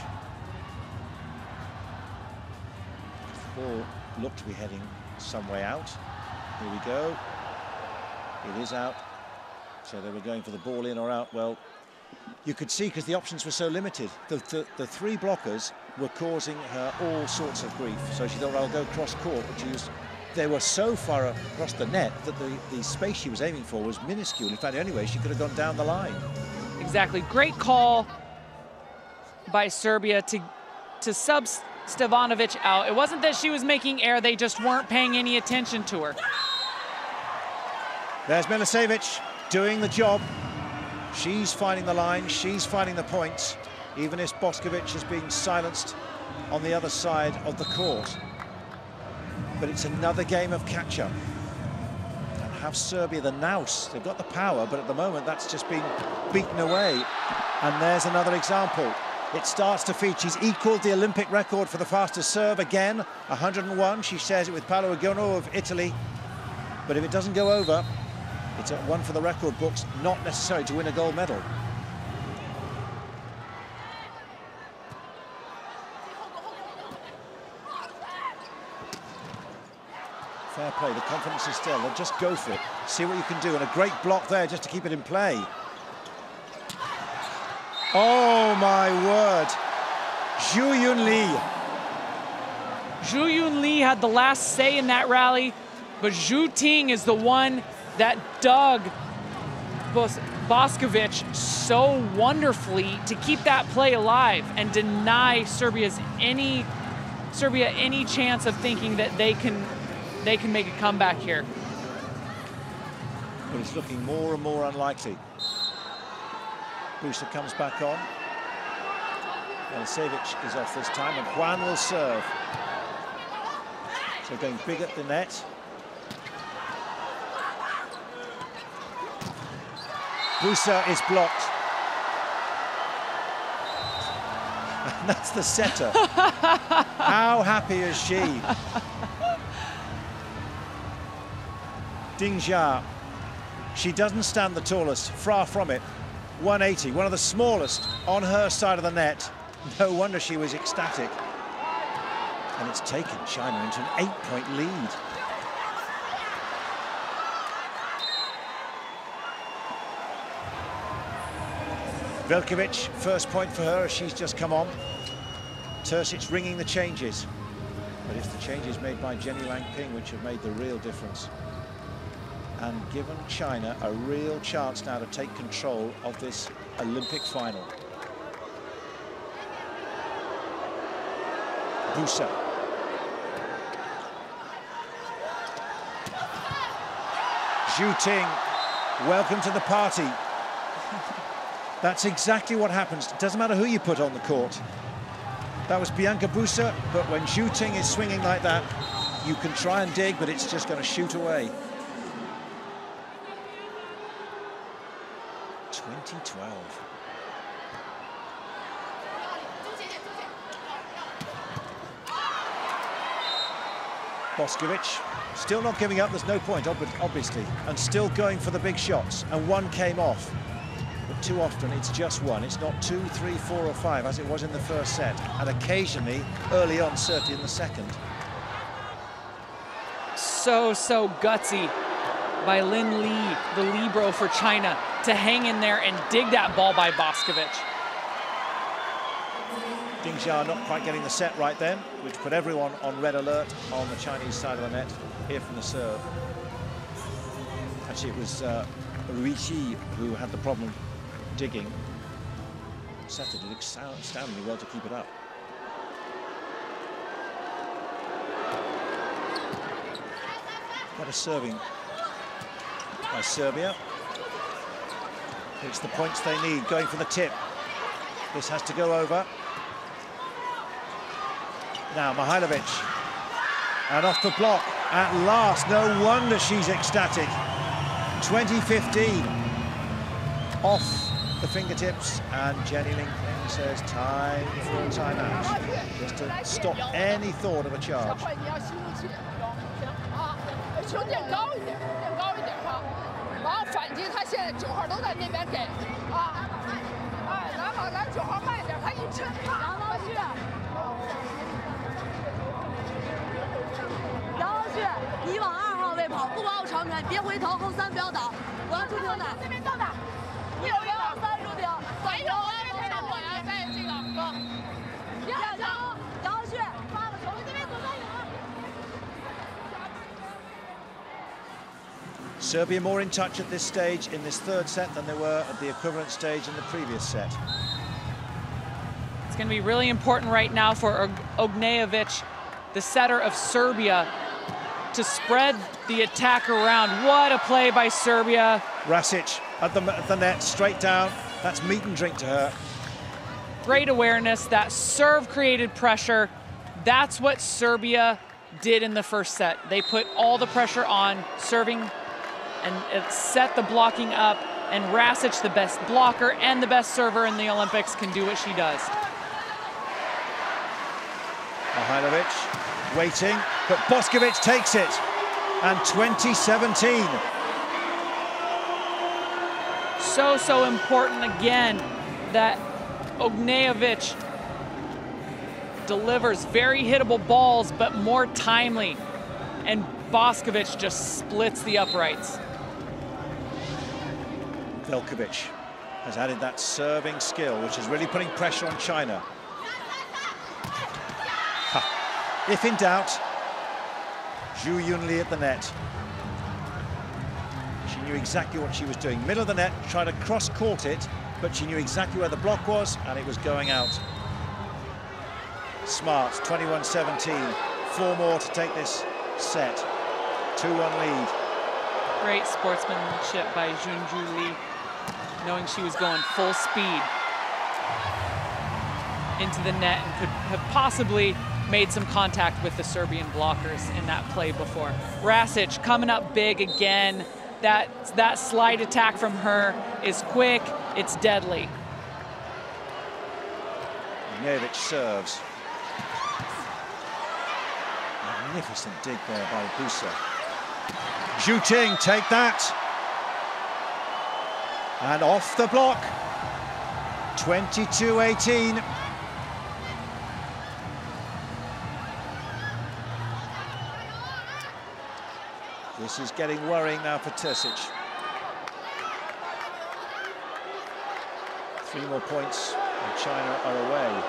The ball looked to be heading some way out. Here we go. It is out. So they were going for the ball in or out. Well, you could see because the options were so limited. The three blockers were causing her all sorts of grief. So she thought, I'll go cross court, but they were so far across the net that the space she was aiming for was minuscule. In fact, the only way she could have gone down the line. Exactly. Great call by Serbia to sub Stefanovic out. It wasn't that she was making error, they just weren't paying any attention to her. There's Milicevic doing the job. She's finding the line, she's finding the points, even if Boskovic is being silenced on the other side of the court. But it's another game of catch-up. And have Serbia the nous. They've got the power, but at the moment that's just been beaten away. And there's another example. It starts to feed. She's equaled the Olympic record for the fastest serve again, 101. She shares it with Paolo Agiono of Italy. But if it doesn't go over, it's at one for the record books, not necessary to win a gold medal. Fair play, the confidence is still. They'll just go for it, see what you can do. And a great block there just to keep it in play. Oh my word, Zhu Yun Lee. Zhu Yun Lee had the last say in that rally, but Zhu Ting is the one that dug Boskovic so wonderfully to keep that play alive and deny Serbia any chance of thinking that they can make a comeback here. But it's looking more and more unlikely. Busa comes back on. Milicevic is off this time, and Juan will serve. So going big at the net. Busa is blocked. And that's the setter. How happy is she? Ding Jia. She doesn't stand the tallest, far from it. 180, one of the smallest on her side of the net. No wonder she was ecstatic. And it's taken China into an 8-point lead. Veljkovic, first point for her as she's just come on. Terzic ringing the changes. But it's the changes made by Jenny Lang Ping which have made the real difference. And given China a real chance now to take control of this Olympic final. Busa. Zhu Ting, welcome to the party. That's exactly what happens. It doesn't matter who you put on the court. That was Bianca Busa, but when Zhu Ting is swinging like that, you can try and dig, but it's just going to shoot away. 2012. Boskovic still not giving up, there's no point, obviously, and still going for the big shots, and one came off. But too often it's just one, it's not 2, 3, 4 or 5 as it was in the first set, and occasionally early on, certainly in the second. So gutsy. by Lin Li, the libero for China, to hang in there and dig that ball by Boskovic. Ding Jia not quite getting the set right then, which put everyone on red alert on the Chinese side of the net here from the serve. Actually, it was Rui Qi who had the problem digging. Setter did astoundingly well to keep it up. Better serving by Serbia. It's the points they need, going for the tip. This has to go over. Now Mihailovic, and off the block at last. No wonder she's ecstatic. 2015 off the fingertips, and Jenny Linkling says time for a timeout, just to stop any thought of a charge. 球垫高一点哈，然后反击他现在9号都在那边给啊，哎，来好，来9号慢一点，他一抻，杨老旭， 杨老旭，你往2号位跑，不管我长传，别回头，后3不要倒，我要注定的，这边倒打，1、2、3注定， 还有啊，这个我呀，在这个哥， 杨老旭，发了球，这边左边有了。 Serbia more in touch at this stage in this third set than they were at the equivalent stage in the previous set. It's going to be really important right now for Ognejevic, the setter of Serbia, to spread the attack around. What a play by Serbia. Rasic at the net, straight down. That's meat and drink to her. Great awareness. That serve created pressure. That's what Serbia did in the first set. They put all the pressure on serving and it set the blocking up, and Rasic, the best blocker and the best server in the Olympics, can do what she does. Mihailovic waiting, but Boskovic takes it. And 2017. So important again that Ognejevic delivers very hittable balls, but more timely. And Boskovic just splits the uprights. Velkovic has added that serving skill, which is really putting pressure on China. Ha. If in doubt, Zhu Yunli at the net. She knew exactly what she was doing. Middle of the net, trying to cross-court it, but she knew exactly where the block was, and it was going out. Smart, 21-17. 4 more to take this set. 2-1 lead. Great sportsmanship by Junju Lee, knowing she was going full speed into the net and could have possibly made some contact with the Serbian blockers in that play before. Rasic coming up big again. That slide attack from her is quick, it's deadly. Ognejevic serves. Magnificent dig there by Busa. Zhu Ting, take that. And off the block. 22-18. This is getting worrying now for Terzic. 3 more points and China are away.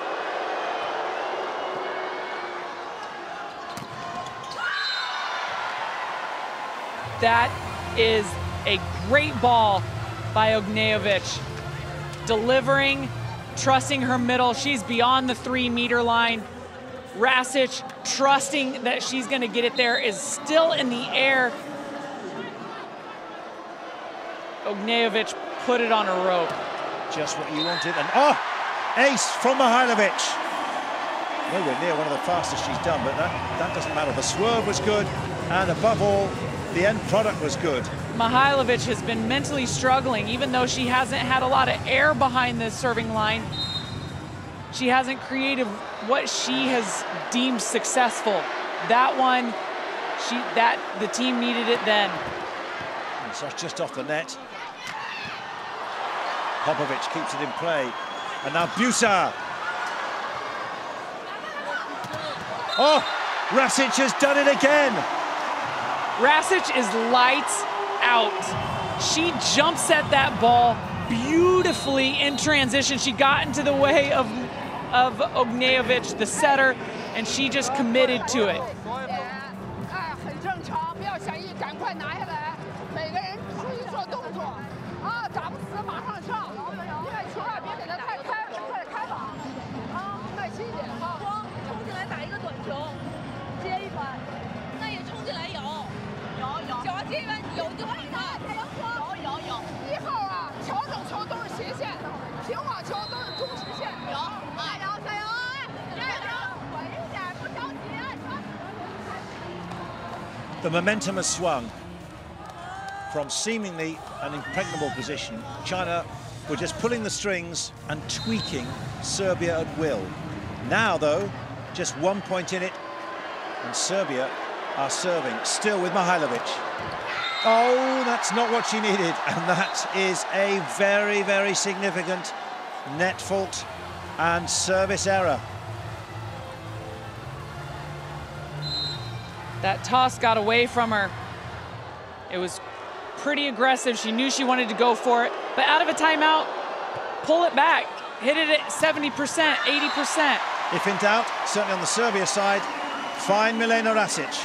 That is a great ball by Ognejevic. Delivering, trusting her middle. She's beyond the 3-meter line. Rasic, trusting that she's gonna get it there, is still in the air. Ognejevic put it on a rope. Just what you wanted, and oh! Ace from Mihailovic. Nowhere near one of the fastest she's done, but that doesn't matter. The swerve was good, and above all, the end product was good. Mihailovic has been mentally struggling, even though she hasn't had a lot of air behind the serving line. She hasn't created what she has deemed successful. That one, the team needed it then. And so it's just off the net. Popovic keeps it in play. And now Busa. Oh, Rasic has done it again. Rasic is lights out. She jump set that ball beautifully in transition. She got into the way of Ognievich, the setter, and she just committed to it. 很正常，不要想一赶快拿下来，每个人注意做动作啊，打不死马上上，因为球啊别给他太开，快开吧，啊，耐心一点啊。光冲进来打一个短球，接一传，那也冲进来有，小接一传有就往里看，有。1号啊，调整球都是斜线，平网球都是中直线，有，加油，稳一点，不着急。 The momentum has swung from seemingly an impregnable position. China were just pulling the strings and tweaking Serbia at will. Now, though, just 1 point in it, and Serbia are serving, still with Mihailovic. Oh, that's not what she needed, and that is a very, very significant net fault and service error. That toss got away from her. It was pretty aggressive. She knew she wanted to go for it, but out of a timeout, pull it back. Hit it at 70%, 80%. If in doubt, certainly on the Serbia side, find Milena Rasic.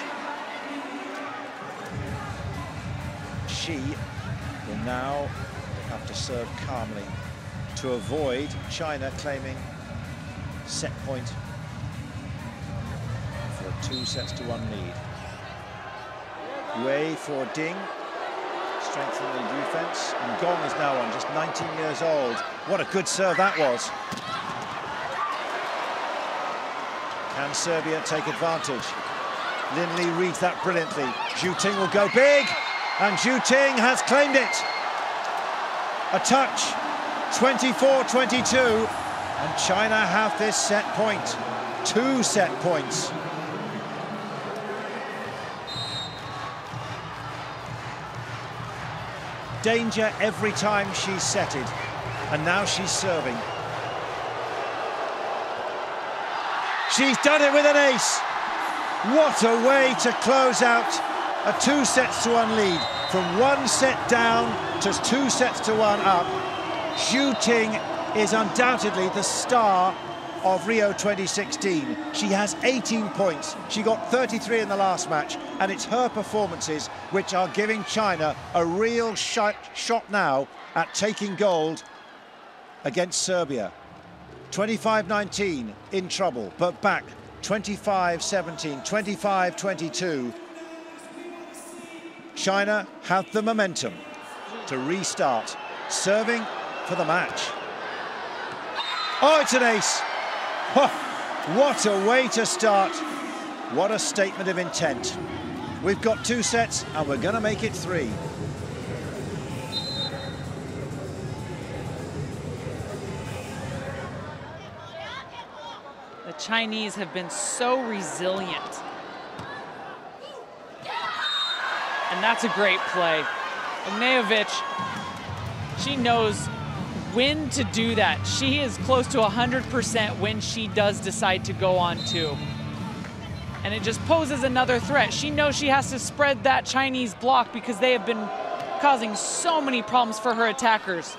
She will now have to serve calmly to avoid China claiming set point for a 2-1 lead. Wei for Ding, strengthening the defense, and Gong is now on, just 19 years old. What a good serve that was. Can Serbia take advantage? Lin Li reads that brilliantly. Zhu Ting will go big, and Zhu Ting has claimed it. A touch, 24-22, and China have this set point. 2 set points. Danger every time she's setted, and now she's serving. She's done it with an ace. What a way to close out a 2-1 lead. From 1 set down to 2-1 up. Zhu Ting is undoubtedly the star of Rio 2016. She has 18 points. She got 33 in the last match, and it's her performances which are giving China a real shot now at taking gold against Serbia. 25-19 in trouble, but back 25-17, 25-22. China have the momentum to restart, serving for the match. Oh, it's an ace. Oh, what a way to start. What a statement of intent. We've got 2 sets and we're going to make it 3. The Chinese have been so resilient. And that's a great play. Ognievich, she knows when to do that. She is close to 100% when she does decide to go on 2. And it just poses another threat. She knows she has to spread that Chinese block because they have been causing so many problems for her attackers.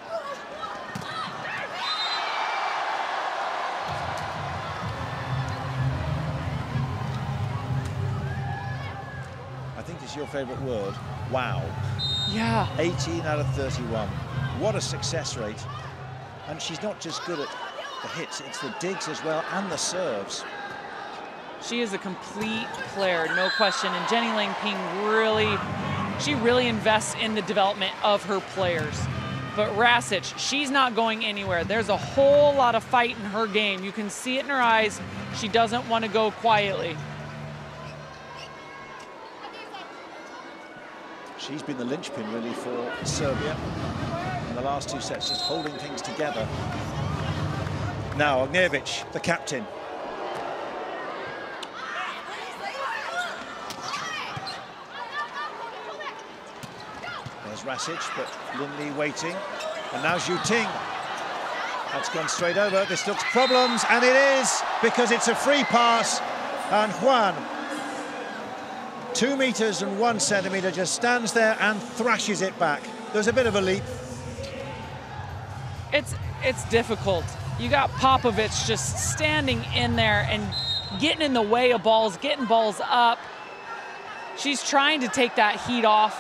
I think it's your favorite word, wow. Yeah. 18 out of 31. What a success rate. And she's not just good at the hits, it's the digs as well, and the serves. She is a complete player, no question. And Jenny Lang Ping really invests in the development of her players. But Rasic, she's not going anywhere. There's a whole lot of fight in her game. You can see it in her eyes. She doesn't want to go quietly. She's been the linchpin, really, for Serbia in the last 2 sets, just holding things together. Now, Ognievich, the captain. There's Rasic, but Lin Li waiting. And now Zhu Ting. That's gone straight over. This looks problems, and it is, because it's a free pass. And Huan, 2 meters and 1 centimeter, just stands there and thrashes it back. There's a bit of a leap. It's difficult. You got Popovich just standing in there and getting in the way of balls, getting balls up. She's trying to take that heat off.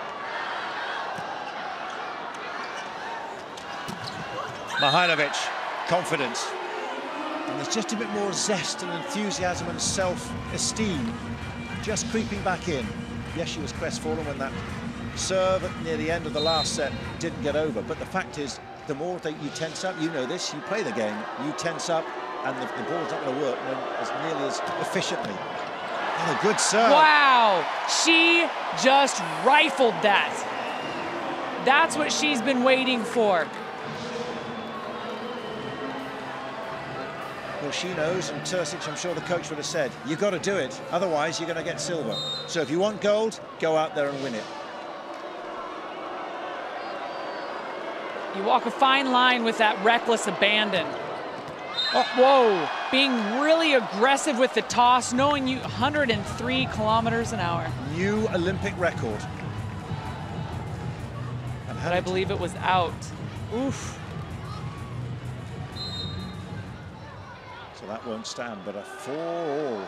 Mihailovic, confidence. And there's just a bit more zest and enthusiasm and self-esteem just creeping back in. Yes, she was crestfallen when that serve near the end of the last set didn't get over, but the fact is, the more that you tense up, you know this, you play the game, you tense up, and the ball's not going to work as nearly as efficiently. And a good serve. Wow, she just rifled that. That's what she's been waiting for. Well, she knows, and Terzic, I'm sure the coach would have said, you've got to do it, otherwise you're going to get silver. So if you want gold, go out there and win it. You walk a fine line with that reckless abandon. Oh, whoa, being really aggressive with the toss, knowing you 103 kilometers an hour. New Olympic record. But I believe it was out. Oof. So that won't stand, but a 4-all.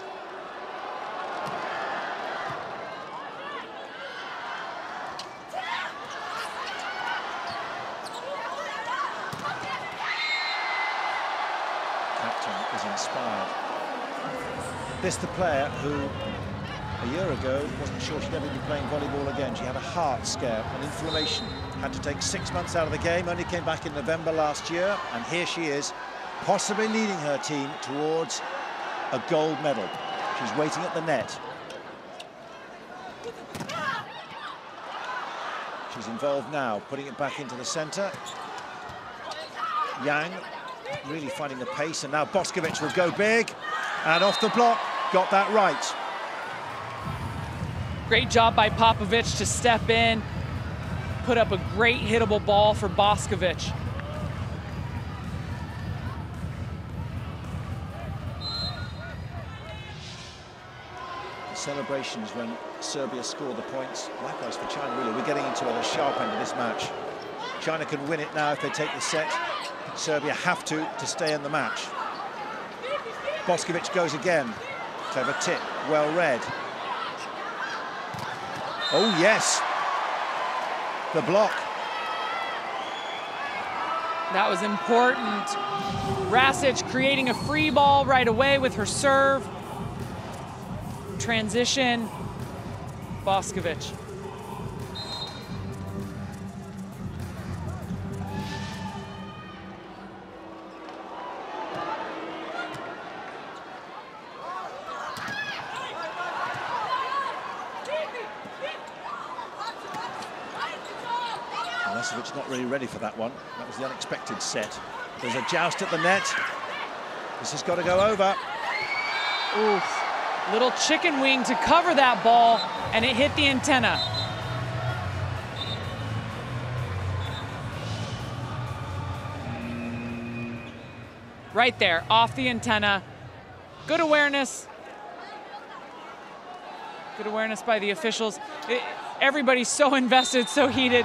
Captain is inspired. This the player who a year ago wasn't sure she'd ever be playing volleyball again. She had a heart scare, an inflammation. Had to take 6 months out of the game, only came back in November last year, and here she is, possibly leading her team towards a gold medal. She's waiting at the net. She's involved now, putting it back into the center. Yang really finding the pace, and now Boskovic will go big, and off the block, got that right. Great job by Popovich to step in, put up a great hittable ball for Boskovic. Celebrations when Serbia scored the points. Likewise for China, really. We're getting into the sharp end of this match. China can win it now if they take the set. Serbia have to stay in the match. Boskovic goes again. Clever tip, well read. Oh yes, the block. That was important. Rasic creating a free ball right away with her serve. Transition, Boskovic. Rasic's not really ready for that one. That was the unexpected set. There's a joust at the net. This has got to go over. Oof. Little chicken wing to cover that ball, and it hit the antenna. Right there, off the antenna. Good awareness. Good awareness by the officials. Everybody's so invested, so heated.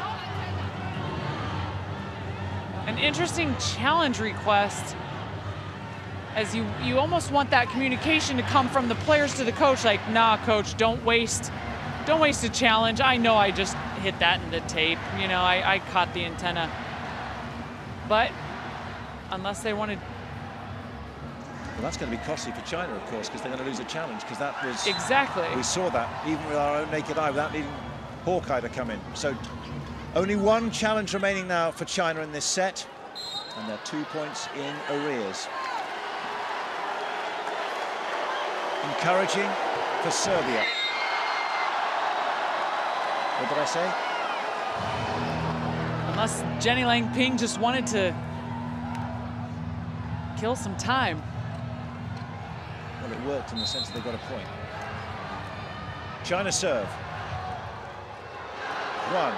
An interesting challenge request, as you almost want that communication to come from the players to the coach, like, nah, coach, don't waste a challenge. I know I just hit that in the tape. You know, I caught the antenna. But unless they wanted... Well, that's going to be costly for China, of course, because they're going to lose a challenge, because that was... Exactly. We saw that, even with our own naked eye, without needing Hawkeye to come in. So only one challenge remaining now for China in this set, and they're 2 points in arrears. Encouraging for Serbia. What did I say? Unless Jenny Lang Ping just wanted to kill some time. Well, it worked in the sense that they got a point. China serve. One.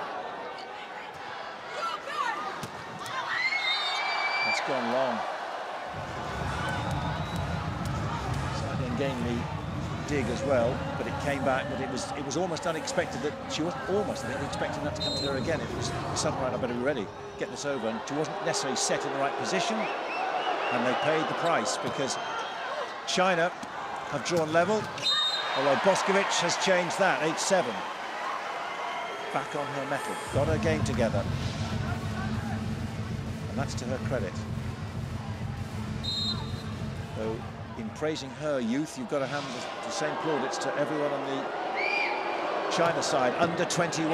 That's gone long. Again, dig as well, but it came back. But it was almost unexpected that she wasn't almost. I think expecting that to come to her again. It was suddenly, right, I better be ready, get this over, and she wasn't necessarily set in the right position, and they paid the price because China have drawn level, although Boskovic has changed that. 8-7. Back on her mettle, got her game together, and that's to her credit. So, in praising her youth, you've got to hand the same plaudits to everyone on the China side, under 21.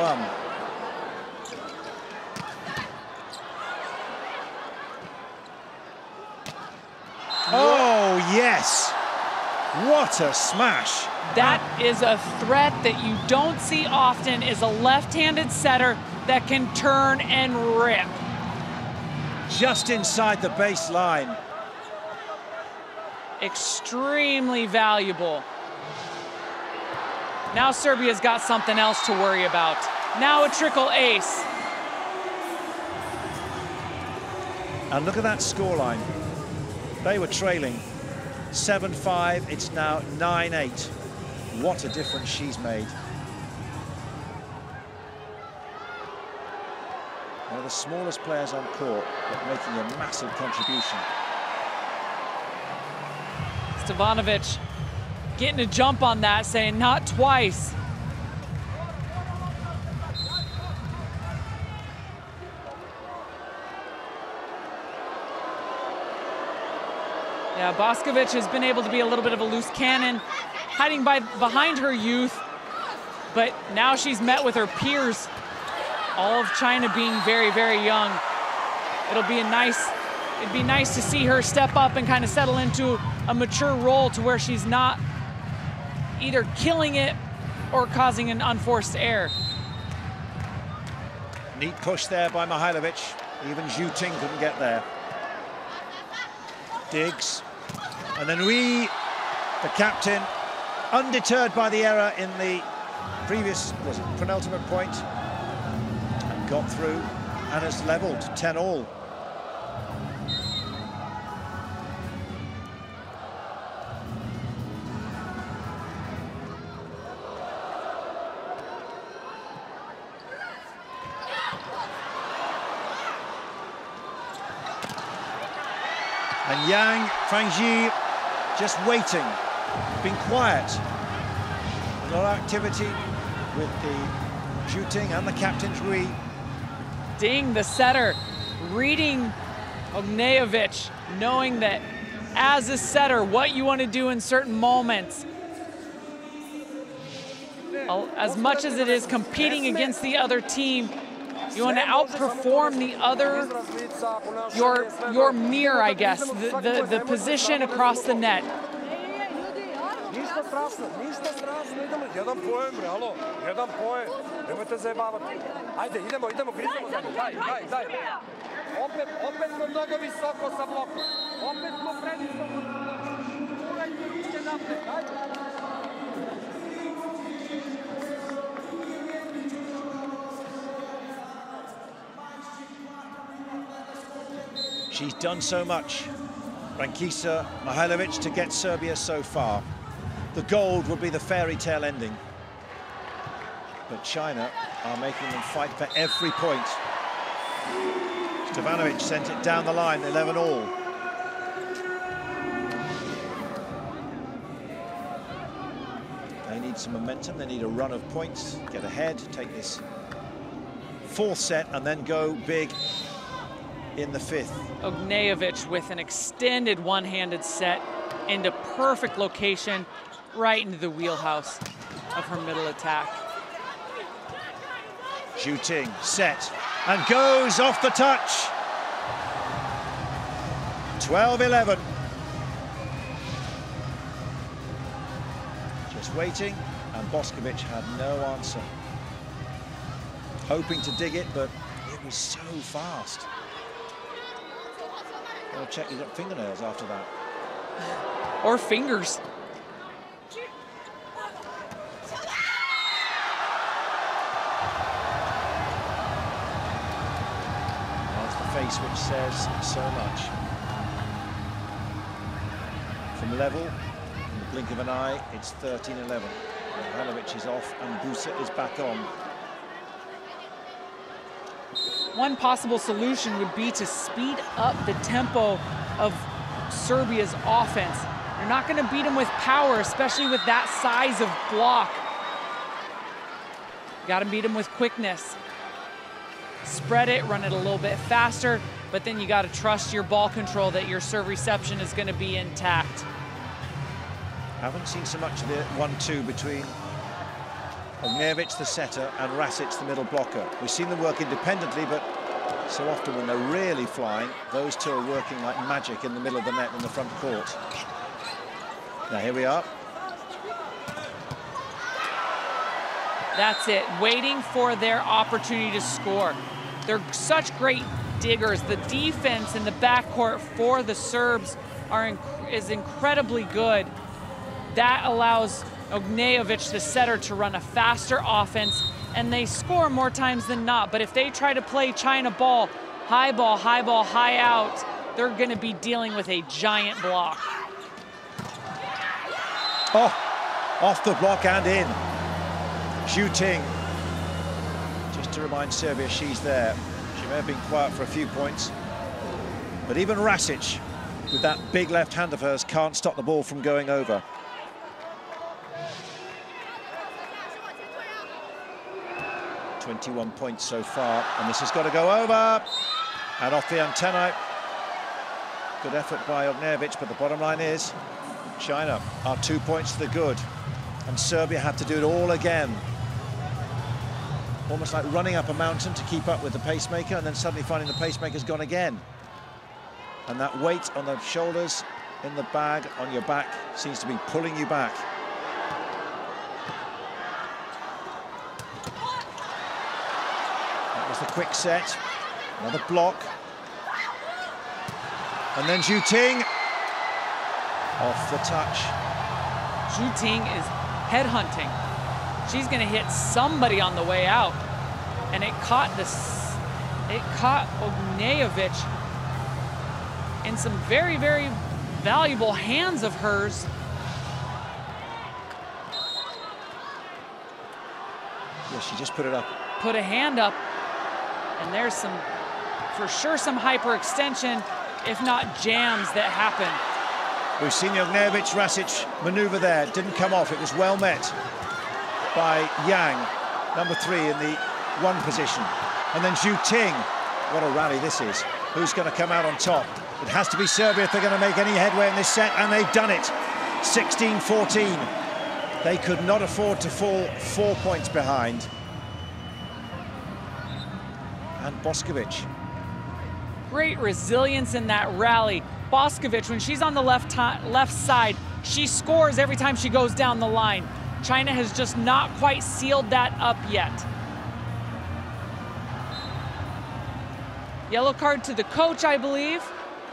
Oh, yes! What a smash! That is a threat that you don't see often, is a left-handed setter that can turn and rip. Just inside the baseline. Extremely valuable. Now Serbia's got something else to worry about. Now a trickle ace. And look at that scoreline. They were trailing 7-5, it's now 9-8. What a difference she's made. One of the smallest players on court, but making a massive contribution. Stevanovic getting a jump on that, saying not twice. Yeah, Boskovic has been able to be a little bit of a loose cannon, hiding behind her youth, but now she's met with her peers, all of China being very, very young. It'd be nice to see her step up and kind of settle into a mature role to where she's not either killing it or causing an unforced error. Neat push there by Mihailovic. Even Zhu Ting couldn't get there. Diggs. And then the captain, undeterred by the error in the previous, was it penultimate point, and got through and has levelled 10-all. And Yang Fangji just waiting, being quiet. A lot of activity with the shooting and the captain's Rui. Ding, the setter, reading Ognejevic, knowing that as a setter, what you want to do in certain moments. As much as it is competing against the other team, you want to outperform the other, your mirror, I guess, the position across the net. Ništa strašno, idemo, jedan poen, bre, alo, jedan poen, nemojte zajebavati. Ajde, idemo, grizemo za njih, daj. Opet smo mnogo visoko sa blokom, opet smo previsoko. Urajte ruke napred, ajde. She's done so much, Rankisa Mihailovic, to get Serbia so far. The gold would be the fairy tale ending. But China are making them fight for every point. Stevanovic sent it down the line, 11-all. They need some momentum, they need a run of points, get ahead, take this fourth set and then go big in the fifth. Ognejevic with an extended one-handed set into perfect location, right into the wheelhouse of her middle attack. Zhu Ting set and goes off the touch. 12-11. Just waiting, and Boskovic had no answer. Hoping to dig it, but it was so fast. I'll check, you got fingernails after that. Or fingers. That's the face which says so much. From level, from the blink of an eye, it's 13-11. Mihajlovic is off and Busa is back on. One possible solution would be to speed up the tempo of Serbia's offense. You're not going to beat them with power, especially with that size of block. You got to beat them with quickness. Spread it, run it a little bit faster, but then you got to trust your ball control that your serve reception is going to be intact. Haven't seen so much of the 1-2 between Ognjenovic, the setter, and Rasic, the middle blocker. We've seen them work independently, but so often when they're really flying, those two are working like magic in the middle of the net in the front court. Now here we are. That's it, waiting for their opportunity to score. They're such great diggers. The defense in the backcourt for the Serbs is incredibly good. That allows Ognjenovic, the setter, to run a faster offense, and they score more times than not. But if they try to play China ball, high ball, high out, they're going to be dealing with a giant block. Oh, off the block and in. Zhu Ting. Just to remind Serbia she's there. She may have been quiet for a few points, but even Rasic, with that big left hand of hers, can't stop the ball from going over. .21 points so far, and this has got to go over. And off the antennae. Good effort by Ognjenovic, but the bottom line is China are 2 points to the good, and Serbia had to do it all again. Almost like running up a mountain to keep up with the pacemaker, and then suddenly finding the pacemaker's gone again. And that weight on the shoulders, in the bag, on your back, seems to be pulling you back. That was the quick set. Another block. And then Zhu Ting off the touch. Zhu Ting is headhunting. She's going to hit somebody on the way out, and it caught Ognjenovic in some very, very valuable hands of hers. Yeah, she just put it up. Put a hand up, and there's some, for sure, some hyperextension, if not jams, that happen. We've seen Ognjenovic, Rasic maneuver there. Didn't come off. It was well met by Yang, number 3 in the 1 position. And then Zhu Ting. What a rally this is. Who's going to come out on top? It has to be Serbia if they're going to make any headway in this set, and they've done it. 16-14. They could not afford to fall 4 points behind. And Boskovic. Great resilience in that rally. Boskovic, when she's on the left side, she scores every time she goes down the line. China has just not quite sealed that up yet. Yellow card to the coach, I believe,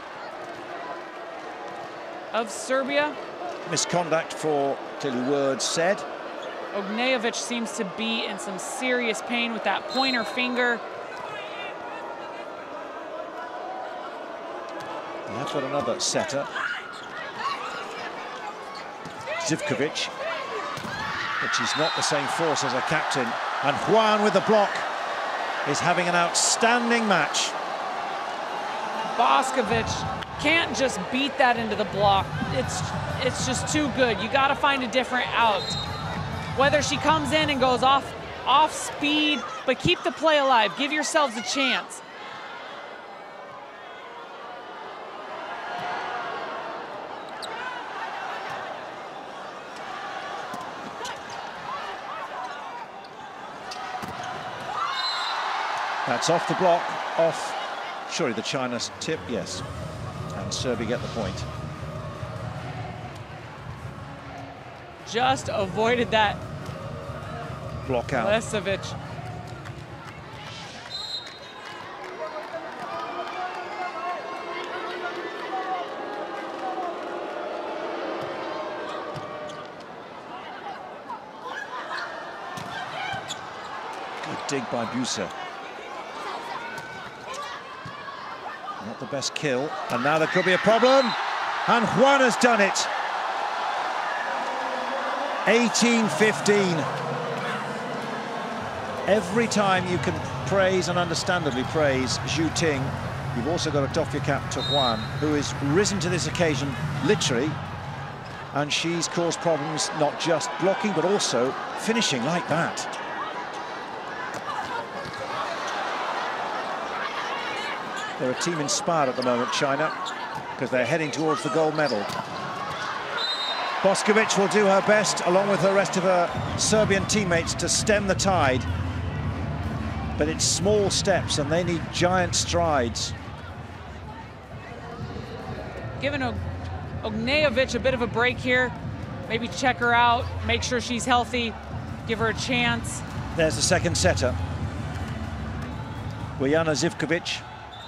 of Serbia. Misconduct for clearly words said. Ognjenovic seems to be in some serious pain with that pointer finger. They have got another setter. Zivkovic. But she's not the same force as her captain. And Juan with the block is having an outstanding match. Boskovic can't just beat that into the block. It's just too good. You got to find a different out. Whether she comes in and goes off speed, but keep the play alive. Give yourselves a chance. That's off the block, off, surely the China's tip, yes. And Serbia get the point. Just avoided that. Block out. Lesovic. Good dig by Busa. Not the best kill, and now there could be a problem, and Juan has done it. 18-15. Every time you can praise, and understandably praise, Zhu Ting, you've also got to doff your cap to Huan, who has risen to this occasion, literally, and she's caused problems, not just blocking, but also finishing like that. They're a team inspired at the moment, China, because they're heading towards the gold medal. Boskovic will do her best, along with the rest of her Serbian teammates, to stem the tide. But it's small steps, and they need giant strides. Giving Ognejevic a bit of a break here. Maybe check her out, make sure she's healthy, give her a chance. There's the second setter. Bojana Zivkovic.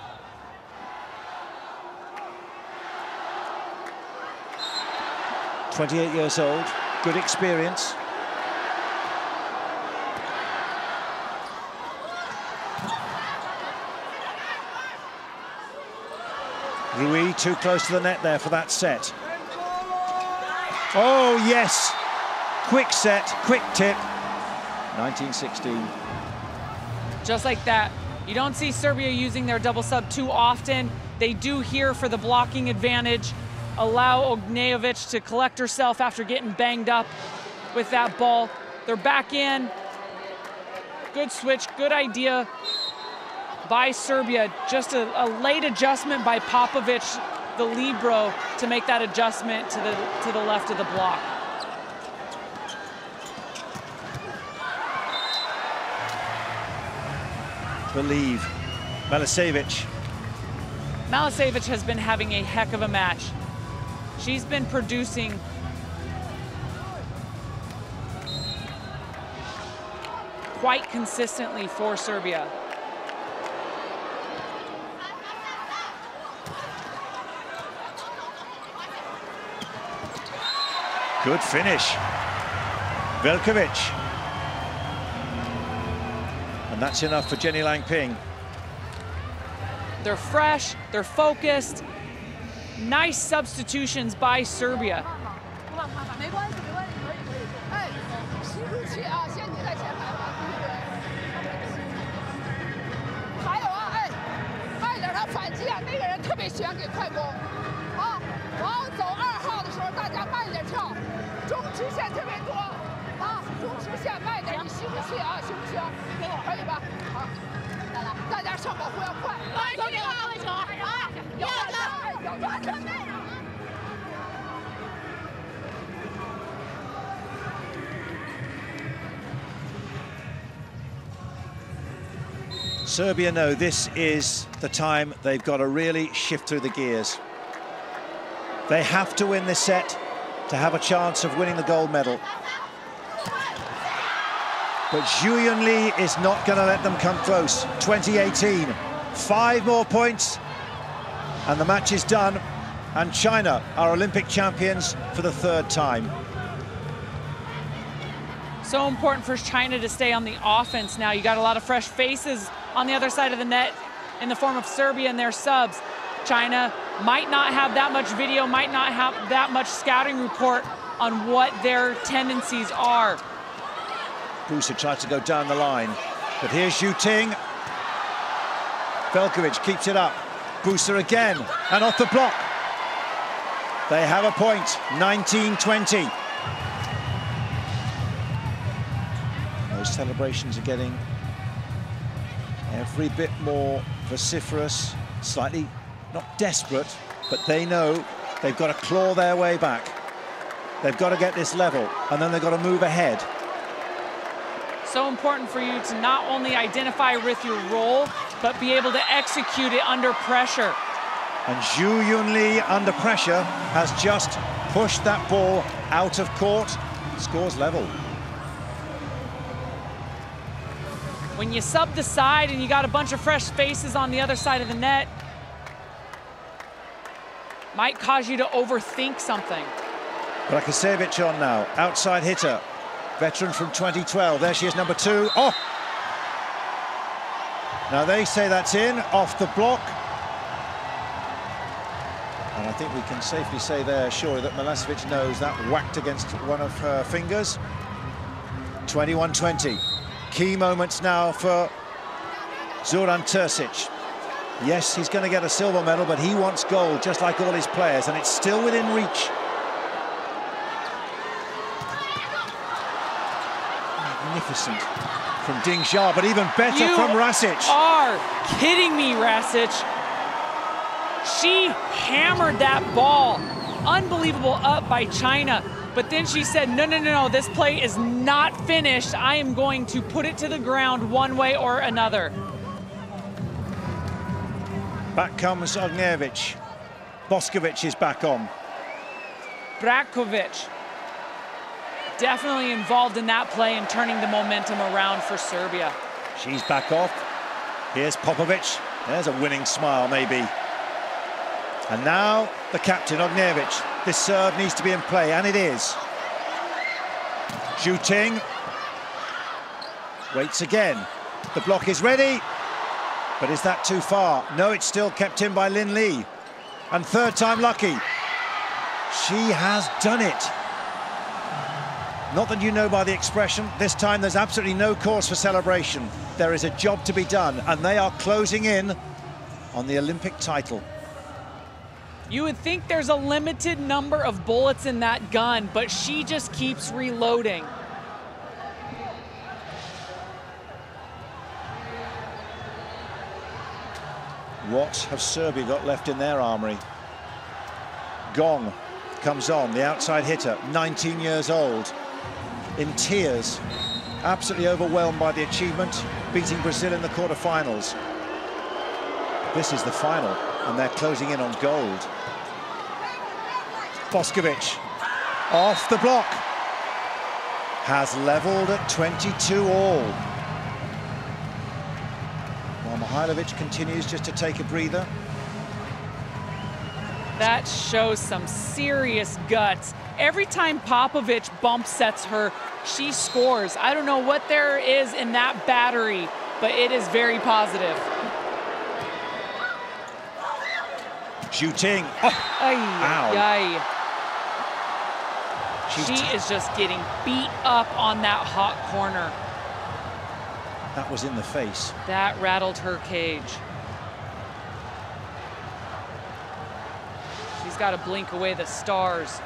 ...28 years old, good experience. Rui too close to the net there for that set. Oh, yes! Quick set, quick tip. 19-16. Just like that. You don't see Serbia using their double sub too often. They do here for the blocking advantage. Allow Ognejevic to collect herself after getting banged up with that ball. They're back in. Good switch, good idea by Serbia. Just a late adjustment by Popovic, the libero, to make that adjustment to the left of the block. Believe. Milicevic. Milicevic has been having a heck of a match. She's been producing quite consistently for Serbia. Good finish. Veljkovic. And that's enough for Jenny Langping. They're fresh, they're focused. Nice substitutions by Serbia. 没关系，没关系，可以，可以。哎，吸入气啊，先你在前排吧，对不对？还有啊，哎，慢点他反击啊，那个人特别喜欢给快攻。啊，往走2号的时候，大家慢点跳，中直线特别多。啊，中直线慢点，你吸入气啊，行不行？可以吧？好，大家上保护要快。各位球，各位球，啊，有的，有的，准备啊。 Serbia know this is the time they've got to really shift through the gears. They have to win this set to have a chance of winning the gold medal. But Zhu Yunli is not going to let them come close. 2018, 5 more points, and the match is done. And China are Olympic champions for the 3rd time. So important for China to stay on the offense now. You got a lot of fresh faces on the other side of the net in the form of Serbia and their subs. China might not have that much video, might not have that much scouting report on what their tendencies are. Busa tries to go down the line, but here's Zhu Ting. Veljkovic keeps it up. Busa again, and off the block. They have a point, 19-20. Those celebrations are getting every bit more vociferous, slightly not desperate, but they know they've got to claw their way back. They've got to get this level, and then they've got to move ahead. So important for you to not only identify with your role, but be able to execute it under pressure. And Zhu Yunli, under pressure, has just pushed that ball out of court. Scores level. When you sub the side and you got a bunch of fresh faces on the other side of the net, might cause you to overthink something. Prakasevic on now, outside hitter, veteran from 2012. There she is, number 2. Oh! Now they say that's in, off the block. And I think we can safely say there, surely, that Milosevic knows that whacked against one of her fingers. 21-20. Key moments now for Zoran Terzic. Yes, he's going to get a silver medal, but he wants gold, just like all his players, and it's still within reach. Magnificent from Ding Xia, but even better from Rasic. You are kidding me, Rasic. She hammered that ball. Unbelievable up by China. But then she said, no, no, no, no, this play is not finished. I am going to put it to the ground one way or another. Back comes Ognjevic. Boskovic is back on. Brakovic definitely involved in that play and turning the momentum around for Serbia. She's back off. Here's Popovic. There's a winning smile, maybe. And now the captain, Ognjevic. This serve needs to be in play, and it is. Zhu Ting waits again. The block is ready, but is that too far? No, it's still kept in by Lin Li. And third time lucky. She has done it. Not that you know by the expression, this time there's absolutely no cause for celebration. There is a job to be done, and they are closing in on the Olympic title. You would think there's a limited number of bullets in that gun, but she just keeps reloading. What have Serbia got left in their armory? Gong comes on, the outside hitter, 19 years old, in tears, absolutely overwhelmed by the achievement, beating Brazil in the quarterfinals. This is the final, and they're closing in on gold. Boskovic, off the block, has leveled at 22 all. While Mihailovic continues just to take a breather. That shows some serious guts. Every time Popovic bump sets her, she scores. I don't know what there is in that battery, but it is very positive. Zhu Ting. Oh, ow. She is just getting beat up on that hot corner. That was in the face. That rattled her cage. She's got to blink away the stars.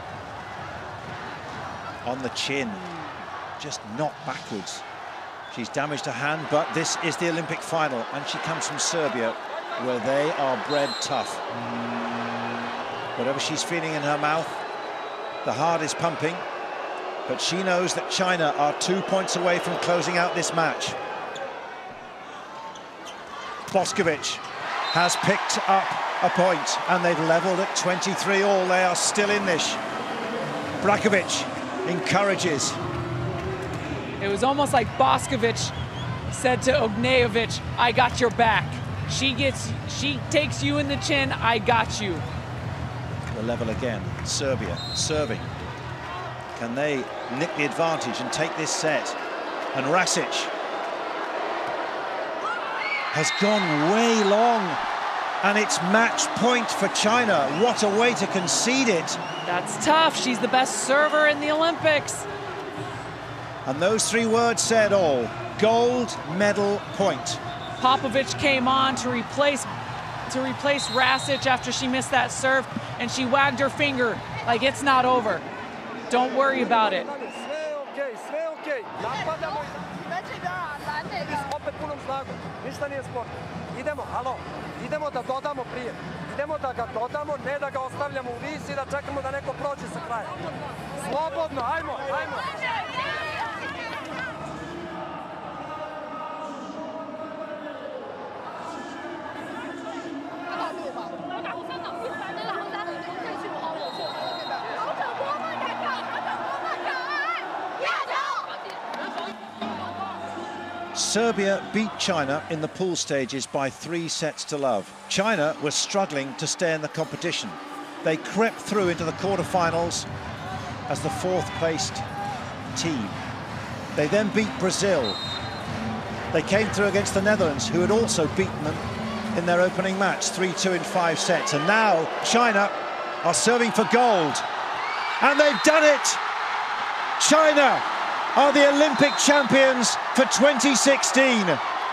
On the chin, just knocked backwards. She's damaged her hand, but this is the Olympic final, and she comes from Serbia, where they are bred tough. Whatever she's feeling in her mouth, the heart is pumping, but she knows that China are 2 points away from closing out this match. Boskovic has picked up a point, and they've leveled at 23 all. They are still in this. Brakovic encourages. It was almost like Boskovic said to Ognjevic, I got your back. She takes you in the chin, I got you. The level again, Serbia serving. Can they nick the advantage and take this set? And Rasic has gone way long, and it's match point for China. What a way to concede it. That's tough. She's the best server in the Olympics. And those three words said all. Gold medal point. Popovic came on to replace Rasic after she missed that serve, and she wagged her finger like it's not over. Don't worry about it. Idemo da dodamo prije. Idemo da ga dodamo, ne da ga ostavljamo u visi, da čekamo da neko prođe sa kraja. Slobodno, ajmo, ajmo. Serbia beat China in the pool stages by 3 sets to love. China was struggling to stay in the competition. They crept through into the quarterfinals as the 4th placed team. They then beat Brazil. They came through against the Netherlands, who had also beaten them in their opening match, 3-2 in 5 sets. And now China are serving for gold. And they've done it! China are the Olympic champions for 2016.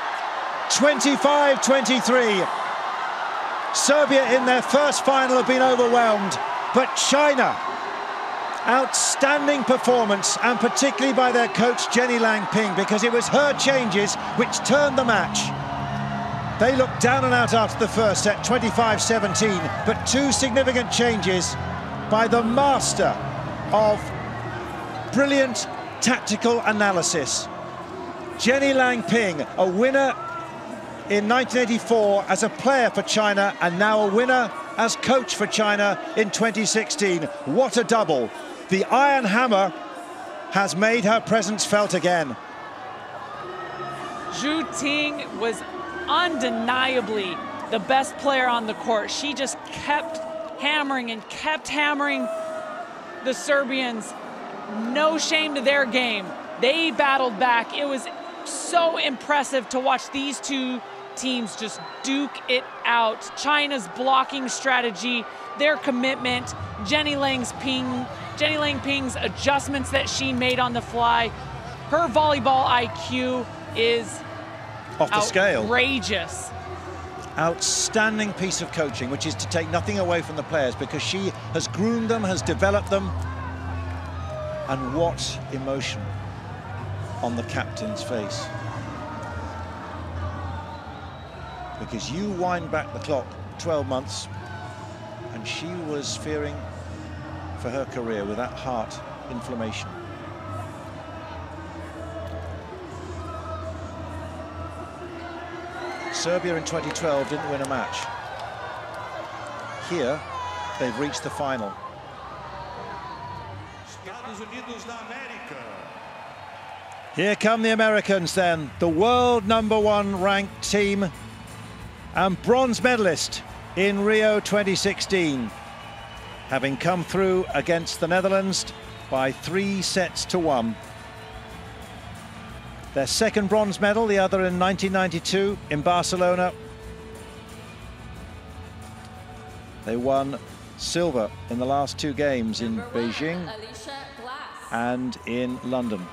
25-23. Serbia in their first final have been overwhelmed, but China, outstanding performance, and particularly by their coach Jenny Lang Ping, because it was her changes which turned the match. They looked down and out after the first set, 25-17, but 2 significant changes by the master of brilliant tactical analysis. Jenny Lang Ping, a winner in 1984 as a player for China, and now a winner as coach for China in 2016. What a double. The Iron Hammer has made her presence felt again. Zhu Ting was undeniably the best player on the court. She just kept hammering and kept hammering the Serbians. No shame to their game. They battled back. It was so impressive to watch these two teams just duke it out. China's blocking strategy, their commitment, Jenny Lang Ping's adjustments that she made on the fly. Her volleyball IQ is off the scale. Outrageous. Outstanding piece of coaching, which is to take nothing away from the players, because she has groomed them, has developed them. And what emotion on the captain's face. Because you wind back the clock 12 months, and she was fearing for her career with that heart inflammation. Serbia in 2012 didn't win a match. Here, they've reached the final. Here come the Americans then, the world #1 ranked team and bronze medalist in Rio 2016, having come through against the Netherlands by 3-1. Their second bronze medal, the other in 1992 in Barcelona. They won silver in the last 2 games in Beijing and in London.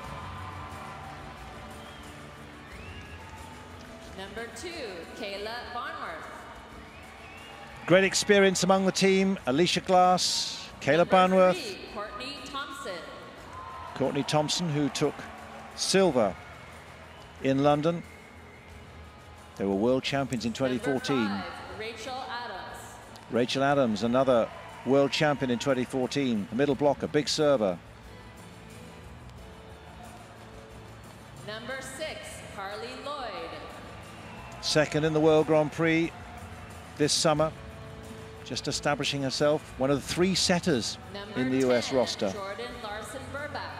Number 2, Kayla Barnworth. Great experience among the team. Alicia Glass, Kayla Barnworth. 3, Courtney Thompson. Courtney Thompson, who took silver in London. They were world champions in 2014. Number 5, Rachel Adams. Rachel Adams, another world champion in 2014. A middle blocker, big server. Number 6, Carly Lloyd. Second in the World Grand Prix this summer, just establishing herself. One of the 3 setters in the US 10, roster. Jordan Larson-Burbach.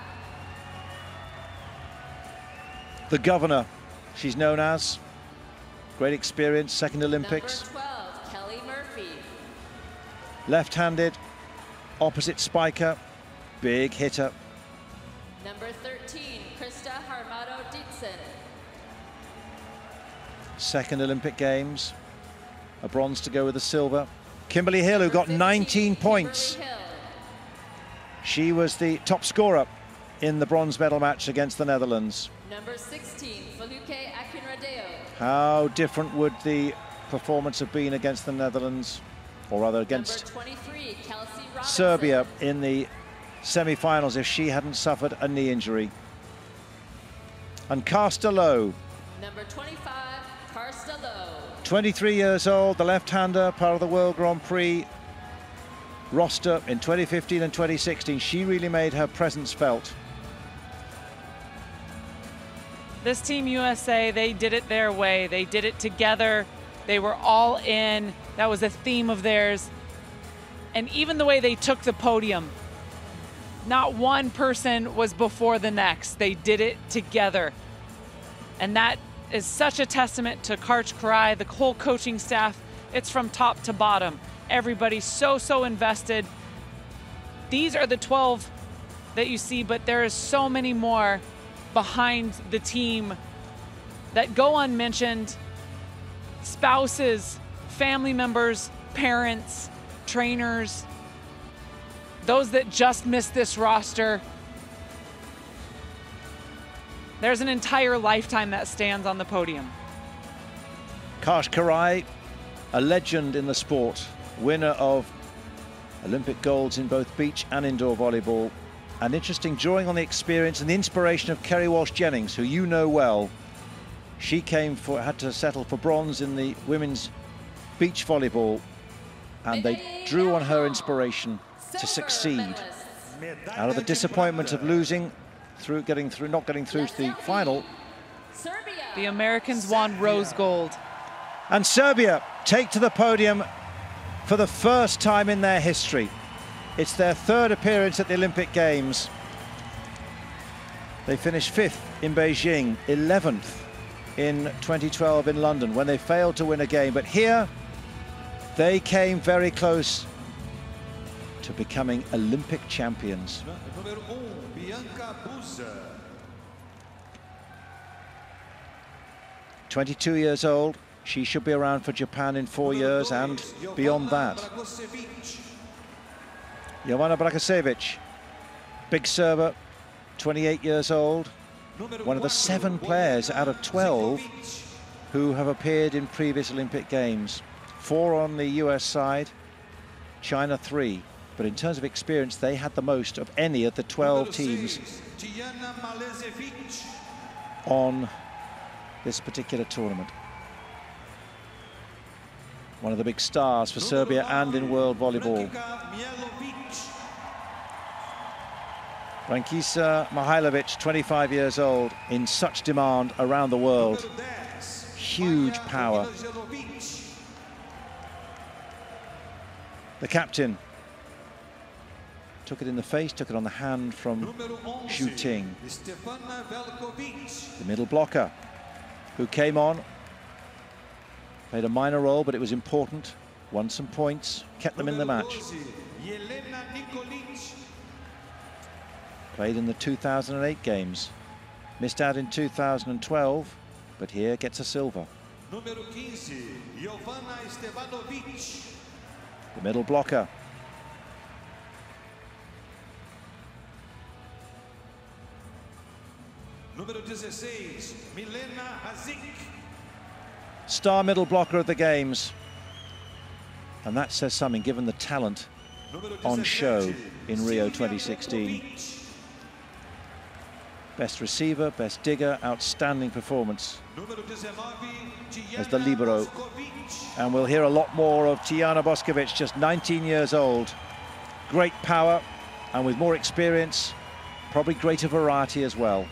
The Governor, she's known as. Great experience, second Olympics. Number 12, Kelly Murphy. Left-handed, opposite spiker, big hitter. Number 13, Krista Harmado-Dietzen. Second Olympic Games, a bronze to go with the silver. Kimberly Hill, who got 19 points. She was the top scorer in the bronze medal match against the Netherlands. Number 16, Felipe Akinradeo. How different would the performance have been against the Netherlands, or rather against Number 23, Kelsey Robinson. Serbia in the semi-finals if she hadn't suffered a knee injury. And Karsta Lowe. Number 25, Karsta Lowe. 23 years old, the left-hander, part of the World Grand Prix roster in 2015 and 2016. She really made her presence felt. This Team USA, they did it their way. They did it together. They were all in. That was a theme of theirs. And even the way they took the podium, not one person was before the next. They did it together. And that is such a testament to Karch Karai, the whole coaching staff. It's from top to bottom. Everybody's so invested. These are the 12 that you see, but there is so many more behind the team that go unmentioned. spouses, family members, parents, trainers, those that just missed this roster. There's an entire lifetime that stands on the podium. Karsh Karai, a legend in the sport, winner of Olympic golds in both beach and indoor volleyball. And interesting, drawing on the experience and the inspiration of Kerry Walsh-Jennings, who you know well. She had to settle for bronze in the women's beach volleyball, and they drew on her inspiration to succeed. Out of the disappointment of losing, not getting through to the final. The Americans won rose gold. And Serbia take to the podium for the first time in their history. It's their third appearance at the Olympic Games. They finished 5th in Beijing, 11th in 2012 in London, when they failed to win a game. But here, they came very close to becoming Olympic champions. 22 years old. She should be around for Japan in 4 years and beyond that. Jovana Brakosevic, big server, 28 years old. One of the 7 players out of 12 who have appeared in previous Olympic Games. 4 on the US side, China 3. But in terms of experience, they had the most of any of the 12 teams on this particular tournament. One of the big stars for Serbia and in world volleyball. Brankica Mihailovic, 25 years old, in such demand around the world. Huge power. The captain took it in the face, took it on the hand from Zhu Ting. The middle blocker, who came on, played a minor role, but it was important. Won some points, kept them in the match. Played in the 2008 games. Missed out in 2012, but here gets a silver. The middle blocker. Star middle blocker of the games. And that says something, given the talent on show in Rio 2016. Best receiver, best digger, outstanding performance as the libero. And we'll hear a lot more of Tijana Boskovic, just 19 years old. Great power, and with more experience, probably greater variety as well.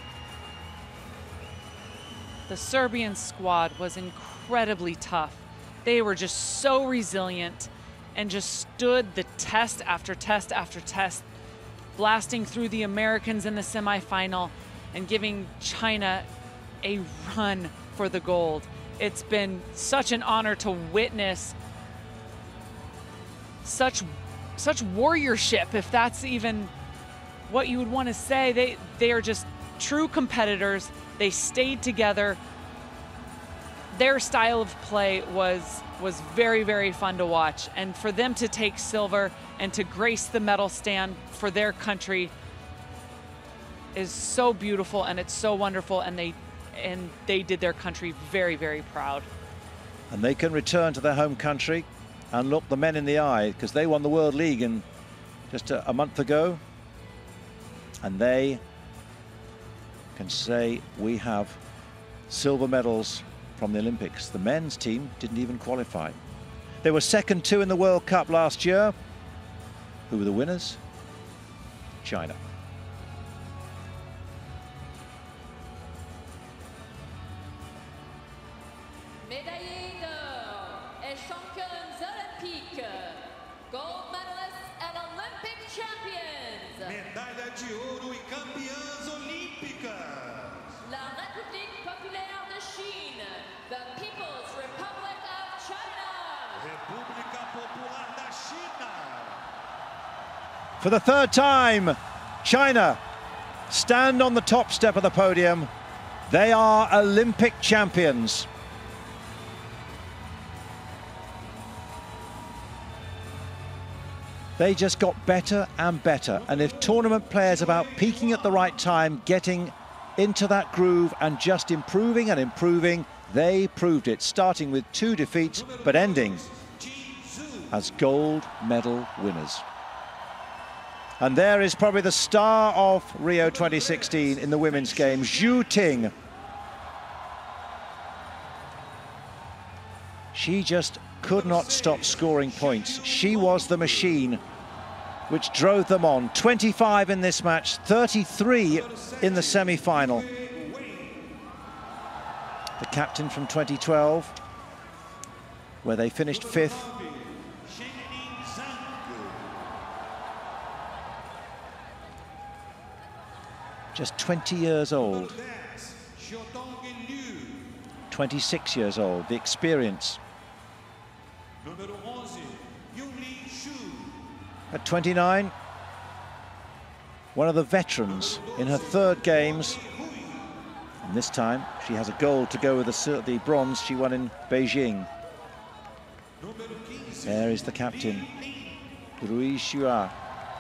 The Serbian squad was incredibly tough. They were just so resilient and just stood the test after test after test, blasting through the Americans in the semifinal and giving China a run for the gold. It's been such an honor to witness such warriorship, if that's even what you would want to say. They are just true competitors. They stayed together. Their style of play was very, very fun to watch. And for them to take silver and to grace the medal stand for their country is so beautiful, and it's so wonderful, and they did their country very, very proud. And they can return to their home country and look the men in the eye, because they won the World League in just a month ago. And they can say, we have silver medals from the Olympics. The men's team didn't even qualify. They were second 2 in the World Cup last year. Who were the winners? China. Médaillée d'or et championnes olympiques, gold medalists and Olympic champions. Medalha de ouro e campeãs olímpicas. La République populaire de Chine, the People's Republic of China. República Popular da China. For the third time, China stand on the top step of the podium. They are Olympic champions. They just got better and better. And if tournament players about peaking at the right time, getting into that groove and just improving and improving, they proved it, starting with 2 defeats, but ending as gold medal winners. And there is probably the star of Rio 2016 in the women's game, Zhu Ting. She just could not stop scoring points. She was the machine which drove them on. 25 in this match, 33 in the semi-final. The captain from 2012, where they finished 5th. Just 20 years old. 26 years old, the experience. At 29, one of the veterans in her 3rd games. And this time, she has a gold to go with the bronze she won in Beijing. There is the captain, Rui Xua.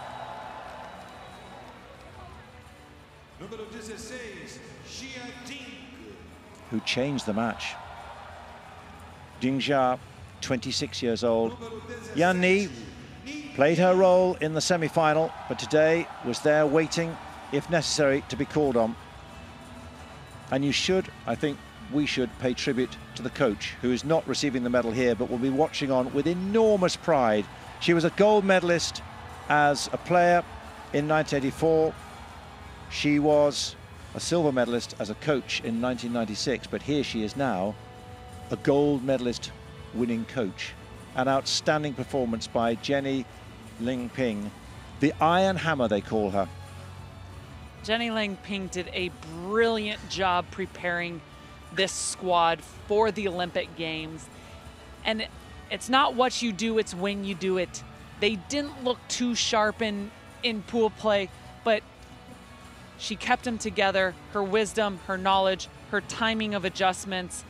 Who changed the match. Ding Jia, 26 years old. Yan Ni played her role in the semi-final, but today was there waiting, if necessary, to be called on. And you should, I think we should, pay tribute to the coach, who is not receiving the medal here, but will be watching on with enormous pride. She was a gold medalist as a player in 1984. She was a silver medalist as a coach in 1996, but here she is now, a gold medalist winning coach. An outstanding performance by Jenny Ling Ping, the Iron Hammer they call her. Jenny Ling Ping did a brilliant job preparing this squad for the Olympic Games. And it's not what you do, it's when you do it. They didn't look too sharp in pool play, but she kept them together. Her wisdom, her knowledge, her timing of adjustments.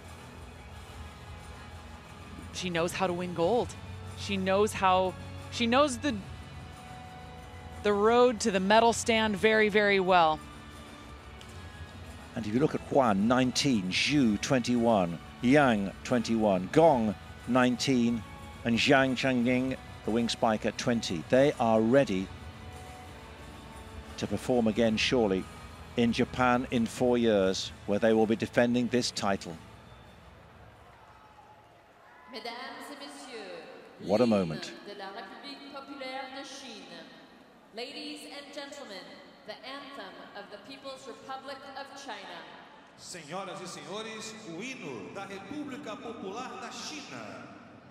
She knows how to win gold. She knows the road to the medal stand very, very well. And if you look at Huan, 19, Zhu, 21, Yang, 21, Gong, 19, and Zhang Changying, the wing spiker, 20. They are ready to perform again, surely, in Japan in 4 years, where they will be defending this title. What a moment. Ladies and gentlemen, the anthem of the People's Republic of China. Senhoras e senhores, o hino da República Popular da China.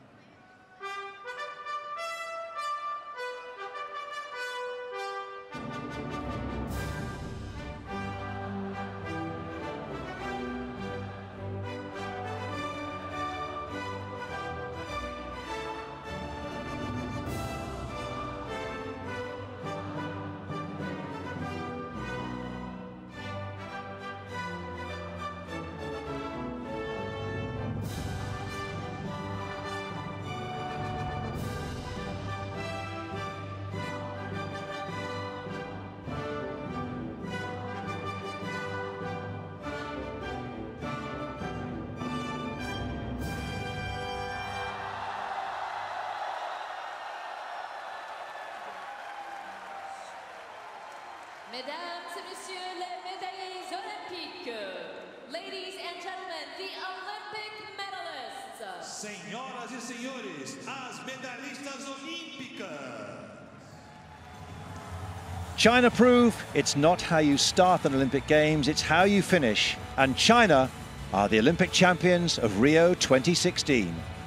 Mesdames et messieurs, les médaillés olympiques. Ladies and gentlemen, the Olympic medalists. Senhoras e senhores, as medalhistas olímpicas. China prove it's not how you start an Olympic Games, it's how you finish. And China are the Olympic champions of Rio 2016.